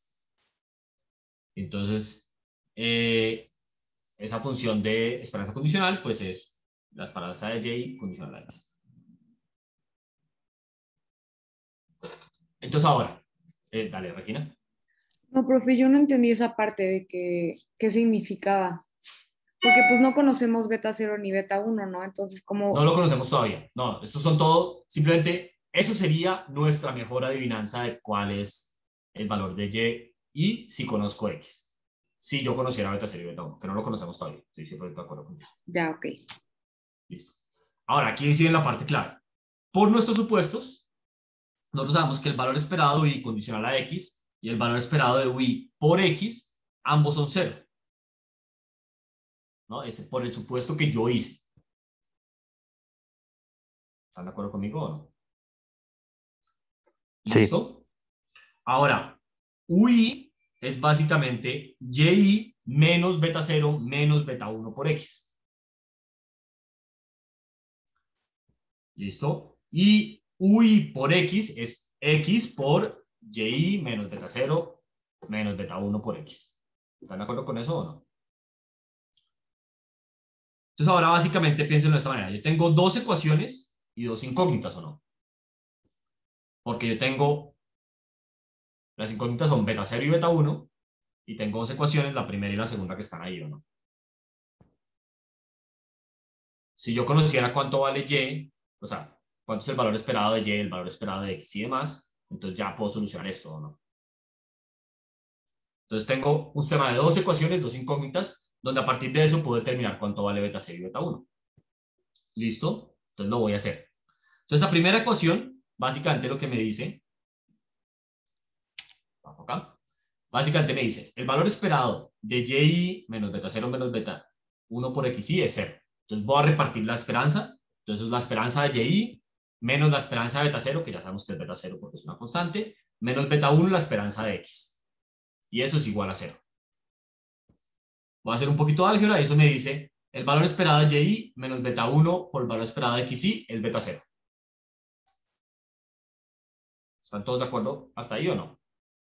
Entonces, eh, esa función de esperanza condicional, pues es la esperanza de Y condicional a X. Entonces ahora, eh, dale, Regina. No, profe, yo no entendí esa parte de que, qué significaba. Porque pues no conocemos beta cero ni beta uno, ¿no? Entonces, ¿cómo? No lo conocemos todavía. No, estos son todo, simplemente, eso sería nuestra mejor adivinanza de cuál es el valor de Y y si conozco X. Si yo conociera beta cero y beta uno, que no lo conocemos todavía. Sí, sí, estoy de acuerdo contigo. Ya, ok. Listo. Ahora, aquí viene la parte clave. Por nuestros supuestos, nosotros sabemos que el valor esperado de Y condicional a X y el valor esperado de Y por X, ambos son cero. ¿No? Es por el supuesto que yo hice. ¿Están de acuerdo conmigo o no? ¿Listo? Sí. Ahora, U I es básicamente Y menos beta cero menos beta uno por X. ¿Listo? Y uy por X es X por Y menos beta cero menos beta uno por X. ¿Están de acuerdo con eso o no? Entonces ahora básicamente piénsenlo de esta manera. Yo tengo dos ecuaciones y dos incógnitas, ¿o no? Porque yo tengo, las incógnitas son beta cero y beta uno, y tengo dos ecuaciones, la primera y la segunda que están ahí, ¿o no? Si yo conociera cuánto vale Y, o sea, cuánto es el valor esperado de Y, el valor esperado de X y demás, entonces ya puedo solucionar esto, ¿o no? Entonces tengo un sistema de dos ecuaciones, dos incógnitas, donde a partir de eso puedo determinar cuánto vale beta cero y beta uno. ¿Listo? Entonces lo voy a hacer. Entonces la primera ecuación, básicamente lo que me dice, vamos acá, básicamente me dice, el valor esperado de Y menos beta cero menos beta uno por X Y es cero. Entonces voy a repartir la esperanza. Entonces la esperanza de Y menos la esperanza de beta cero, que ya sabemos que es beta cero porque es una constante, menos beta uno la esperanza de X. Y eso es igual a cero. Voy a hacer un poquito de álgebra y eso me dice, el valor esperado de Y menos beta uno por el valor esperado de X Y es beta cero. ¿Están todos de acuerdo hasta ahí o no?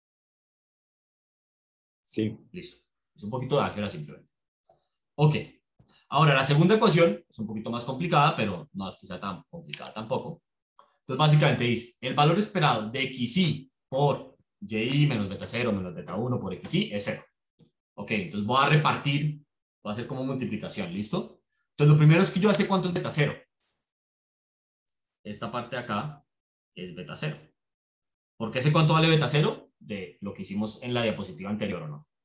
Sí. Listo. Es un poquito de álgebra simplemente. Ok. Ahora, la segunda ecuación es un poquito más complicada, pero no es que sea tan complicada tampoco. Entonces, básicamente dice, el valor esperado de X Y por Y menos beta cero menos beta uno por X Y es cero. Ok, entonces voy a repartir, voy a hacer como multiplicación, ¿listo? Entonces, lo primero es que yo sé cuánto es beta cero. Esta parte de acá es beta cero. ¿Por qué sé cuánto vale beta cero? De lo que hicimos en la diapositiva anterior, ¿o no?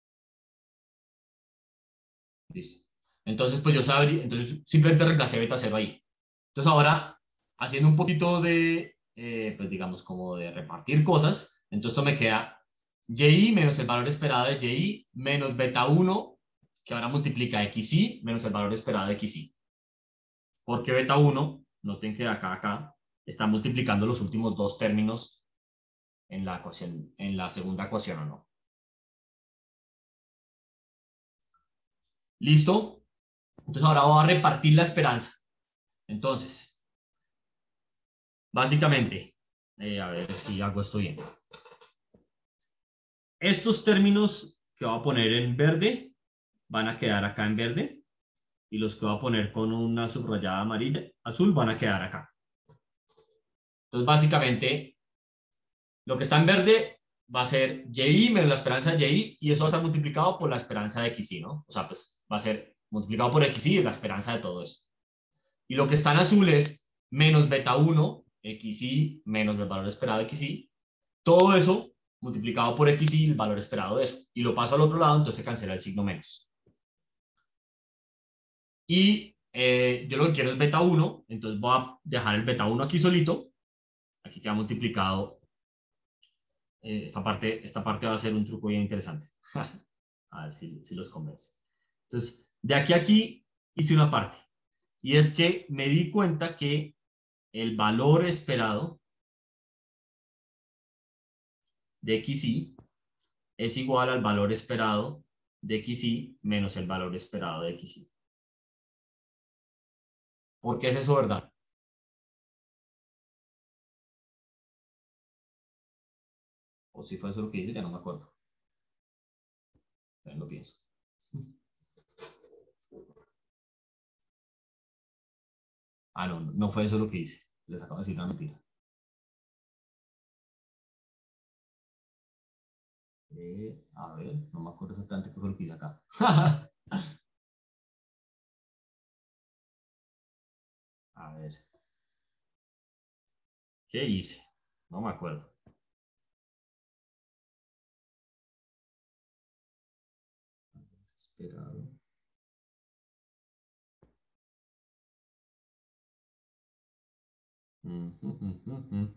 Listo. Entonces, pues yo sabría, entonces simplemente reemplacé beta cero ahí. Entonces ahora, haciendo un poquito de, eh, pues digamos, como de repartir cosas, entonces esto me queda Y menos el valor esperado de Y menos beta uno, que ahora multiplica X Y menos el valor esperado de X Y. Porque beta uno, noten que de acá a acá, está multiplicando los últimos dos términos en la ecuación, en la segunda ecuación, ¿o no? ¿Listo? Entonces ahora voy a repartir la esperanza. Entonces, básicamente, eh, a ver si hago esto bien. Estos términos que voy a poner en verde van a quedar acá en verde y los que voy a poner con una subrayada amarilla, azul, van a quedar acá. Entonces, básicamente, lo que está en verde va a ser Y menos la esperanza de Y y eso va a estar multiplicado por la esperanza de X Y, ¿no? O sea, pues va a ser multiplicado por X Y y la esperanza de todo eso. Y lo que está en azul es menos beta uno, X Y menos el valor esperado de X Y. Todo eso multiplicado por X Y, el valor esperado de eso. Y lo paso al otro lado, entonces se cancela el signo menos. Y eh, yo lo que quiero es beta uno, entonces voy a dejar el beta uno aquí solito. Aquí queda multiplicado. Eh, esta, parte, esta parte va a ser un truco bien interesante. A ver si, si los convence. Entonces, de aquí a aquí hice una parte. Y es que me di cuenta que el valor esperado de X Y es igual al valor esperado de X Y menos el valor esperado de X Y. ¿Por qué es eso verdad? O si fue eso lo que hice, ya no me acuerdo. Ya lo pienso. Ah, no, no fue eso lo que hice. Les acabo de decir una mentira. Eh, a ver, no me acuerdo exactamente qué fue lo que hice acá. A ver. ¿Qué hice? No me acuerdo. Esperado. Uh, uh, uh, uh, uh.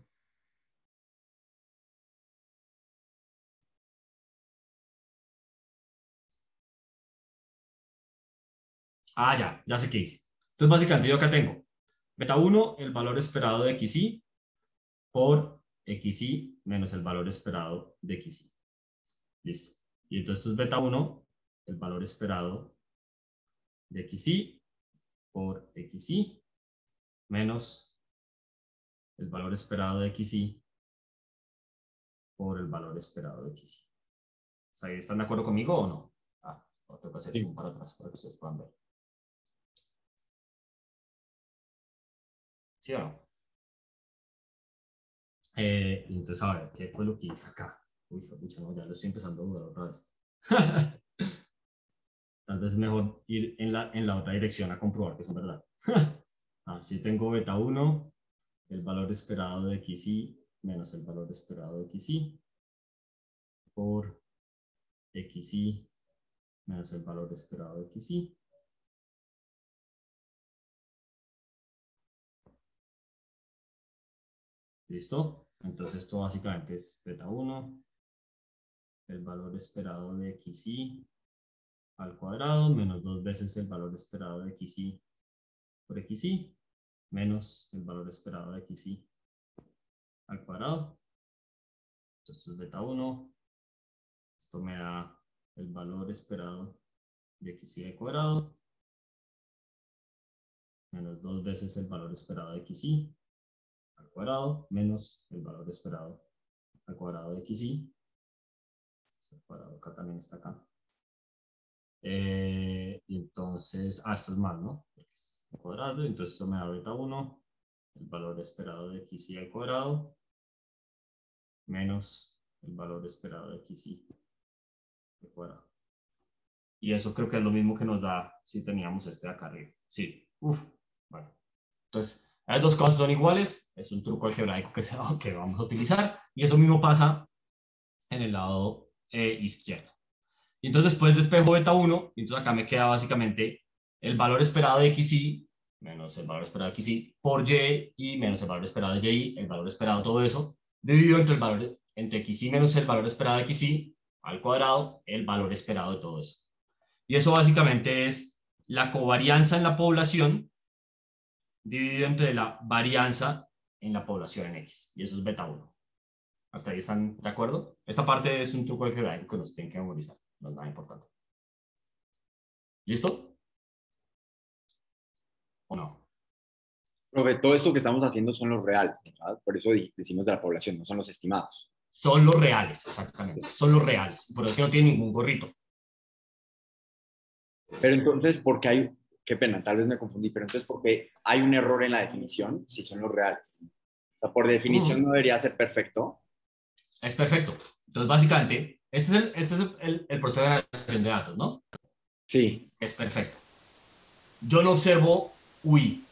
Ah, ya, ya sé qué hice. Entonces, básicamente yo acá tengo beta uno, el valor esperado de X Y por X Y menos el valor esperado de X Y. Listo. Y entonces esto es beta uno, el valor esperado de X Y por X Y menos el valor esperado de xy por el valor esperado de xy. O sea, ¿están de acuerdo conmigo o no? Ah, no tengo que hacer zoom para atrás para que ustedes puedan ver. ¿Sí o no? Eh, entonces, a ver, ¿qué fue lo que hice acá? Uy, pucha, no, ya lo estoy empezando a dudar otra vez. Tal vez es mejor ir en la, en la otra dirección a comprobar que es verdad. Ah, si tengo beta uno, el valor esperado de xy menos el valor esperado de xy por xy menos el valor esperado de xy. ¿Listo? Entonces esto básicamente es beta uno, el valor esperado de xy al cuadrado menos dos veces el valor esperado de xy por xy menos el valor esperado de xy al cuadrado. Entonces esto es beta uno. Esto me da el valor esperado de xy al cuadrado menos dos veces el valor esperado de xy al cuadrado menos el valor esperado al cuadrado de xy. El cuadrado acá también está acá. Eh, y entonces, ah, esto es más, ¿no? Porque es al cuadrado, entonces esto me da beta uno, el valor esperado de xy al cuadrado menos el valor esperado de xy al cuadrado. Y eso creo que es lo mismo que nos da si teníamos este de acá arriba. Sí, uff, bueno. Entonces, las dos cosas son iguales, es un truco algebraico que, se, que vamos a utilizar, y eso mismo pasa en el lado eh, izquierdo. Y entonces después despejo beta uno, y entonces acá me queda básicamente el valor esperado de xy menos el valor esperado de xy por y y menos el valor esperado de y, el valor esperado de todo eso, dividido entre el valor entre xy menos el valor esperado de xy al cuadrado, el valor esperado de todo eso. Y eso básicamente es la covarianza en la población dividido entre la varianza en la población en X. Y eso es beta uno. ¿Hasta ahí están de acuerdo? Esta parte es un truco algebraico que nos tienen que memorizar. No es nada importante. ¿Listo? ¿O no? Profe, todo esto que estamos haciendo son los reales, ¿verdad? Por eso decimos de la población, no son los estimados. Son los reales, exactamente. Son los reales. Por eso no tiene ningún gorrito. Pero entonces, ¿por qué hay, qué pena, tal vez me confundí, pero entonces, ¿por qué hay un error en la definición si son los reales? O sea, por definición no debería ser perfecto. Es perfecto. Entonces, básicamente, este es el, este es el, el proceso de generación de datos, ¿no? Sí. Es perfecto. Yo no observo U I.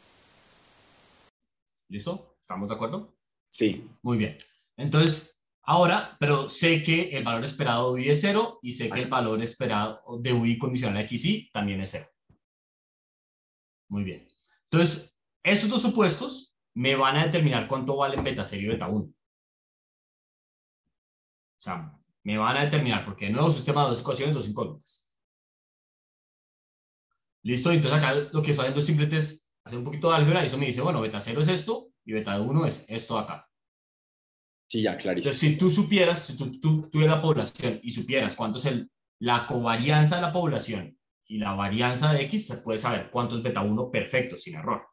¿Listo? ¿Estamos de acuerdo? Sí. Muy bien. Entonces, ahora, pero sé que el valor esperado de U I es cero y sé que el valor esperado de U I condicional a xy también es cero. Muy bien. Entonces, estos dos supuestos me van a determinar cuánto valen beta cero y beta uno. O sea, me van a determinar, porque de nuevo, sistema de dos ecuaciones, dos incógnitas. ¿Listo? Entonces acá lo que estoy haciendo simplemente es hacer un poquito de álgebra y eso me dice, bueno, beta cero es esto y beta uno es esto acá. Sí, ya, clarísimo. Entonces, si tú supieras, si tú, tú tuvieras la población y supieras cuánto es el, la covarianza de la población y la varianza de X, se puede saber cuánto es beta uno perfecto, sin error.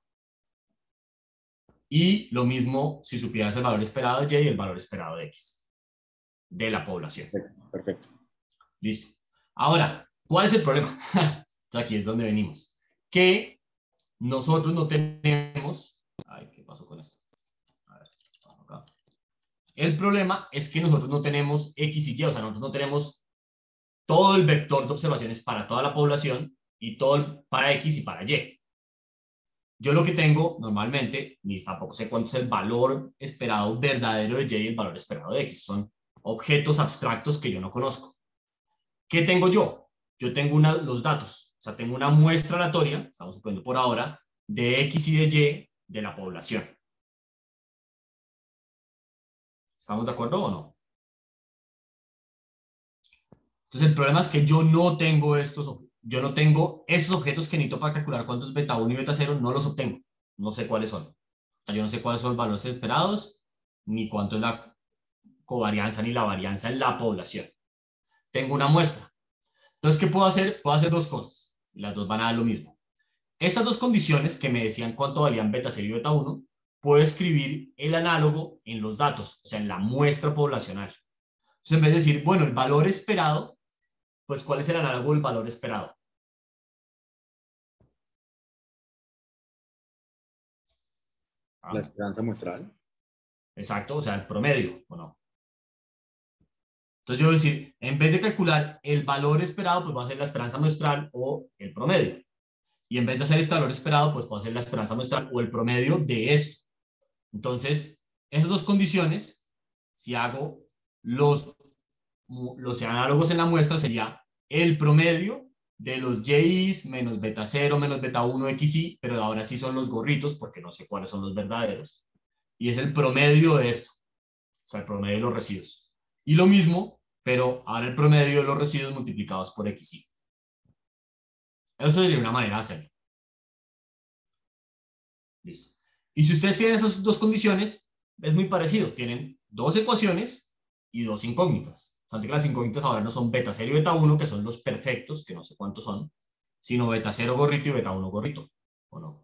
Y lo mismo si supieras el valor esperado de Y y el valor esperado de X de la población. Perfecto. Perfecto. Listo. Ahora, ¿cuál es el problema? Aquí es donde venimos. Que nosotros no tenemos... Ay, ¿qué pasó con esto? A ver, vamos acá. El problema es que nosotros no tenemos X y Y, o sea, nosotros no tenemos todo el vector de observaciones para toda la población y todo el, para X y para Y. Yo lo que tengo normalmente, ni tampoco sé cuánto es el valor esperado verdadero de Y y el valor esperado de X. Son objetos abstractos que yo no conozco. ¿Qué tengo yo? Yo tengo una, los datos, o sea, tengo una muestra aleatoria, estamos suponiendo por ahora, de X y de Y de la población. ¿Estamos de acuerdo o no? Entonces el problema es que yo no tengo estos, yo no tengo estos objetos que necesito para calcular cuántos beta uno y beta cero, no los obtengo. No sé cuáles son. O sea, yo no sé cuáles son los valores esperados, ni cuánto es la covarianza ni la varianza en la población. Tengo una muestra. Entonces, ¿qué puedo hacer? Puedo hacer dos cosas. Y las dos van a dar lo mismo. Estas dos condiciones que me decían cuánto valían beta cero y beta uno, puedo escribir el análogo en los datos, o sea, en la muestra poblacional. Entonces, en vez de decir, bueno, el valor esperado, pues, ¿cuál es el análogo del valor esperado? ¿Ah? La esperanza muestral. Exacto, o sea, el promedio, ¿o no? Entonces, yo voy a decir, en vez de calcular el valor esperado, pues, voy a hacer la esperanza muestral o el promedio. Y en vez de hacer este valor esperado, pues, puedo hacer la esperanza muestral o el promedio de esto. Entonces, esas dos condiciones, si hago los, los análogos en la muestra, sería el promedio de los Yis menos beta cero menos beta uno Xi, pero ahora sí son los gorritos, porque no sé cuáles son los verdaderos. Y es el promedio de esto, o sea, el promedio de los residuos. Y lo mismo, pero ahora el promedio de los residuos multiplicados por Xi. Eso sería una manera de hacerlo. Listo. Y si ustedes tienen esas dos condiciones, es muy parecido. Tienen dos ecuaciones y dos incógnitas. O sea, que las incógnitas ahora no son beta cero y beta uno, que son los perfectos, que no sé cuántos son, sino beta cero gorrito y beta uno gorrito, ¿o no?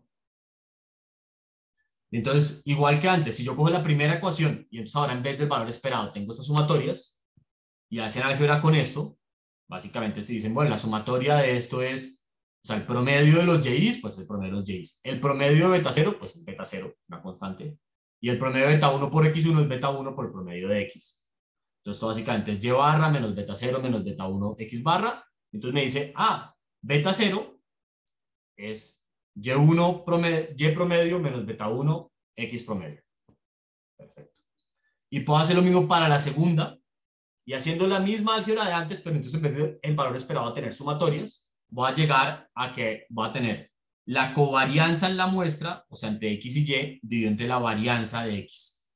Entonces, igual que antes, si yo cojo la primera ecuación y entonces ahora en vez del valor esperado tengo estas sumatorias y hacen álgebra con esto, básicamente se dicen, bueno, la sumatoria de esto es, o sea, el promedio de los Yis, pues el promedio de los Yis. El promedio de beta cero, pues el beta cero, una constante. Y el promedio de beta uno por X uno es beta uno por el promedio de X. Entonces, esto básicamente es Y barra menos beta cero menos beta uno X barra. Entonces me dice, ah, beta cero es Y uno promedio, Y promedio menos beta uno X promedio. Perfecto. Y puedo hacer lo mismo para la segunda, y haciendo la misma álgebra de antes, pero entonces en vez de el valor esperado a tener sumatorias, voy a llegar a que voy a tener la covarianza en la muestra, o sea, entre X y Y, dividido entre la varianza de X.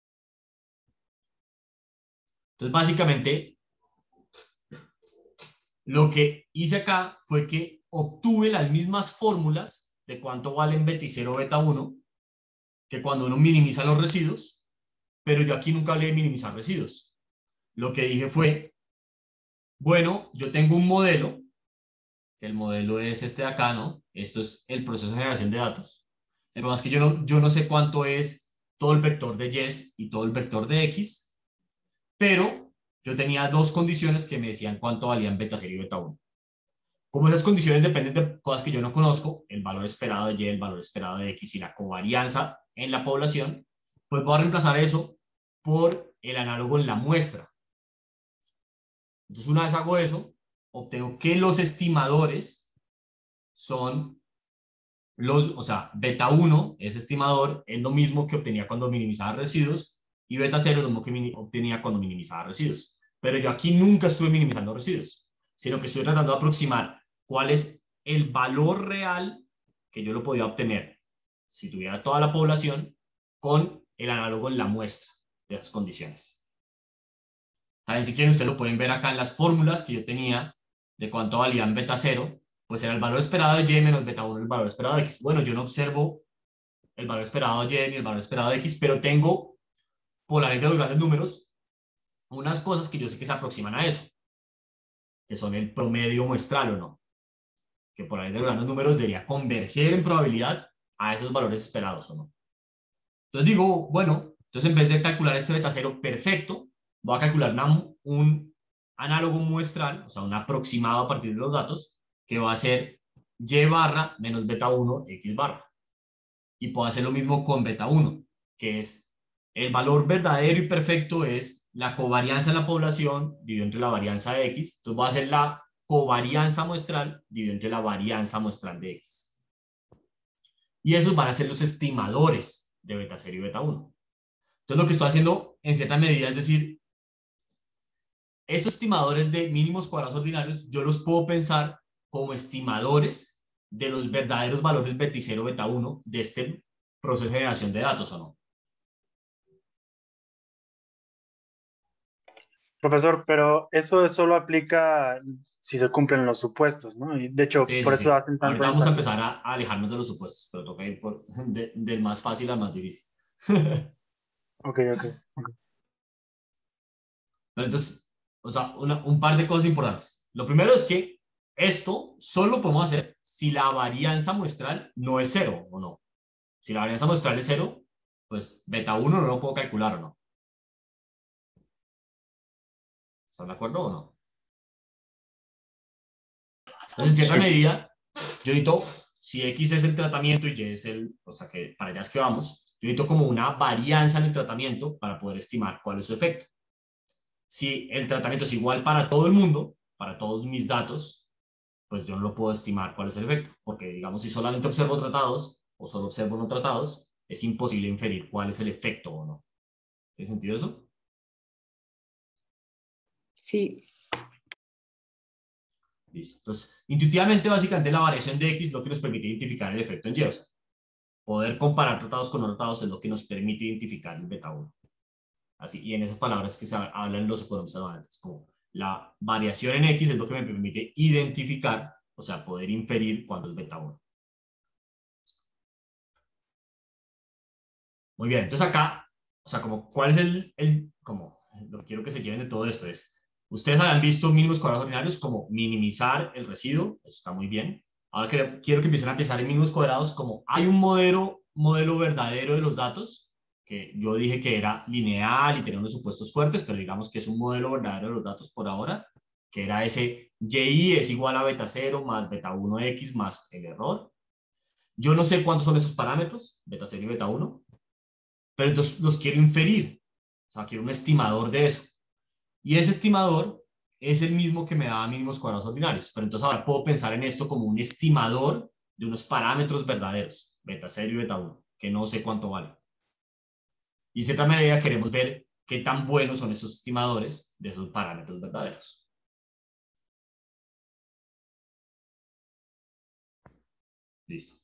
Entonces, básicamente, lo que hice acá fue que obtuve las mismas fórmulas de cuánto valen beta cero o beta uno, que cuando uno minimiza los residuos, pero yo aquí nunca hablé de minimizar residuos. Lo que dije fue, bueno, yo tengo un modelo, que el modelo es este de acá, ¿no? Esto es el proceso de generación de datos. El problema es que yo no, yo no sé cuánto es todo el vector de Y y todo el vector de X, pero yo tenía dos condiciones que me decían cuánto valían beta cero y beta uno. Como esas condiciones dependen de cosas que yo no conozco, el valor esperado de Y, el valor esperado de X y la covarianza en la población, pues voy a reemplazar eso por el análogo en la muestra. Entonces, una vez hago eso, obtengo que los estimadores son los, o sea, beta uno, ese estimador, es lo mismo que obtenía cuando minimizaba residuos, y beta cero es lo mismo que obtenía cuando minimizaba residuos. Pero yo aquí nunca estuve minimizando residuos, sino que estoy tratando de aproximar cuál es el valor real que yo lo podía obtener si tuviera toda la población con el análogo en la muestra de esas condiciones. También, si quieren, ustedes lo pueden ver acá en las fórmulas que yo tenía de cuánto valían beta cero, pues era el valor esperado de Y menos beta uno, el valor esperado de X. Bueno, yo no observo el valor esperado de Y ni el valor esperado de X, pero tengo, por la ley de los grandes números, unas cosas que yo sé que se aproximan a eso, que son el promedio muestral o no, que por la ley de los grandes números debería converger en probabilidad a esos valores esperados o no. Entonces digo, bueno, entonces en vez de calcular este beta cero perfecto, voy a calcular una, un análogo muestral, o sea, un aproximado a partir de los datos, que va a ser Y barra menos beta uno X barra. Y puedo hacer lo mismo con beta uno, que es el valor verdadero y perfecto es la covarianza en la población dividido entre la varianza de X. Entonces voy a hacer la covarianza muestral dividido entre la varianza muestral de X. Y esos van a ser los estimadores de beta cero y beta uno. Entonces lo que estoy haciendo en cierta medida es decir, estos estimadores de mínimos cuadrados ordinarios, yo los puedo pensar como estimadores de los verdaderos valores beta cero, beta uno de este proceso de generación de datos, ¿o no? Profesor, pero eso solo aplica si se cumplen los supuestos, ¿no? Y de hecho, Sí, por sí, eso sí. hacen tanto Ahorita vamos a énfasis. empezar a, a alejarnos de los supuestos, pero toca ir por, de, del más fácil al más difícil. Ok, ok. ok. Pero entonces, o sea, una, un par de cosas importantes. Lo primero es que esto solo podemos hacer si la varianza muestral no es cero, ¿o no? Si la varianza muestral es cero, pues beta uno no lo puedo calcular, ¿o no? ¿Están de acuerdo o no? Entonces, en cierta Sí. medida, yo necesito, si X es el tratamiento y Y es el, o sea, que para allá es que vamos, yo necesito como una varianza en el tratamiento para poder estimar cuál es su efecto. Si el tratamiento es igual para todo el mundo, para todos mis datos, pues yo no lo puedo estimar cuál es el efecto, porque digamos, si solamente observo tratados o solo observo no tratados, es imposible inferir cuál es el efecto o no. ¿Tiene sentido eso? Sí. Listo. Entonces, intuitivamente, básicamente, la variación de X es lo que nos permite identificar el efecto en Y. O sea, poder comparar tratados con no tratados es lo que nos permite identificar el beta uno. Así, y en esas palabras que se hablan los economistas antes, como la variación en X es lo que me permite identificar, o sea, poder inferir cuándo es beta uno. Muy bien, entonces acá, o sea, como, ¿cuál es el, el como, lo que quiero que se lleven de todo esto es, ustedes habrán visto mínimos cuadrados ordinarios como minimizar el residuo, eso está muy bien. Ahora quiero, quiero que empiecen a pensar en mínimos cuadrados como hay un modelo, modelo verdadero de los datos, que yo dije que era lineal y tenía unos supuestos fuertes, pero digamos que es un modelo verdadero de los datos por ahora, que era ese Y es igual a beta cero más beta uno X más el error. Yo no sé cuántos son esos parámetros, beta cero y beta uno, pero entonces los quiero inferir, o sea, quiero un estimador de eso. Y ese estimador es el mismo que me da mínimos cuadrados ordinarios, pero entonces ahora puedo pensar en esto como un estimador de unos parámetros verdaderos, beta cero y beta uno, que no sé cuánto vale. Y de cierta manera queremos ver qué tan buenos son estos estimadores de esos parámetros verdaderos. Listo.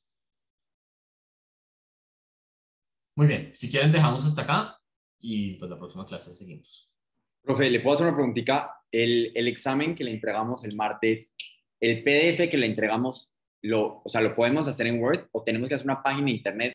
Muy bien, si quieren dejamos hasta acá y pues la próxima clase seguimos. Profe, ¿le puedo hacer una preguntita? El, el examen que le entregamos el martes, el P D F que le entregamos, lo, o sea, ¿lo podemos hacer en Word o tenemos que hacer una página de internet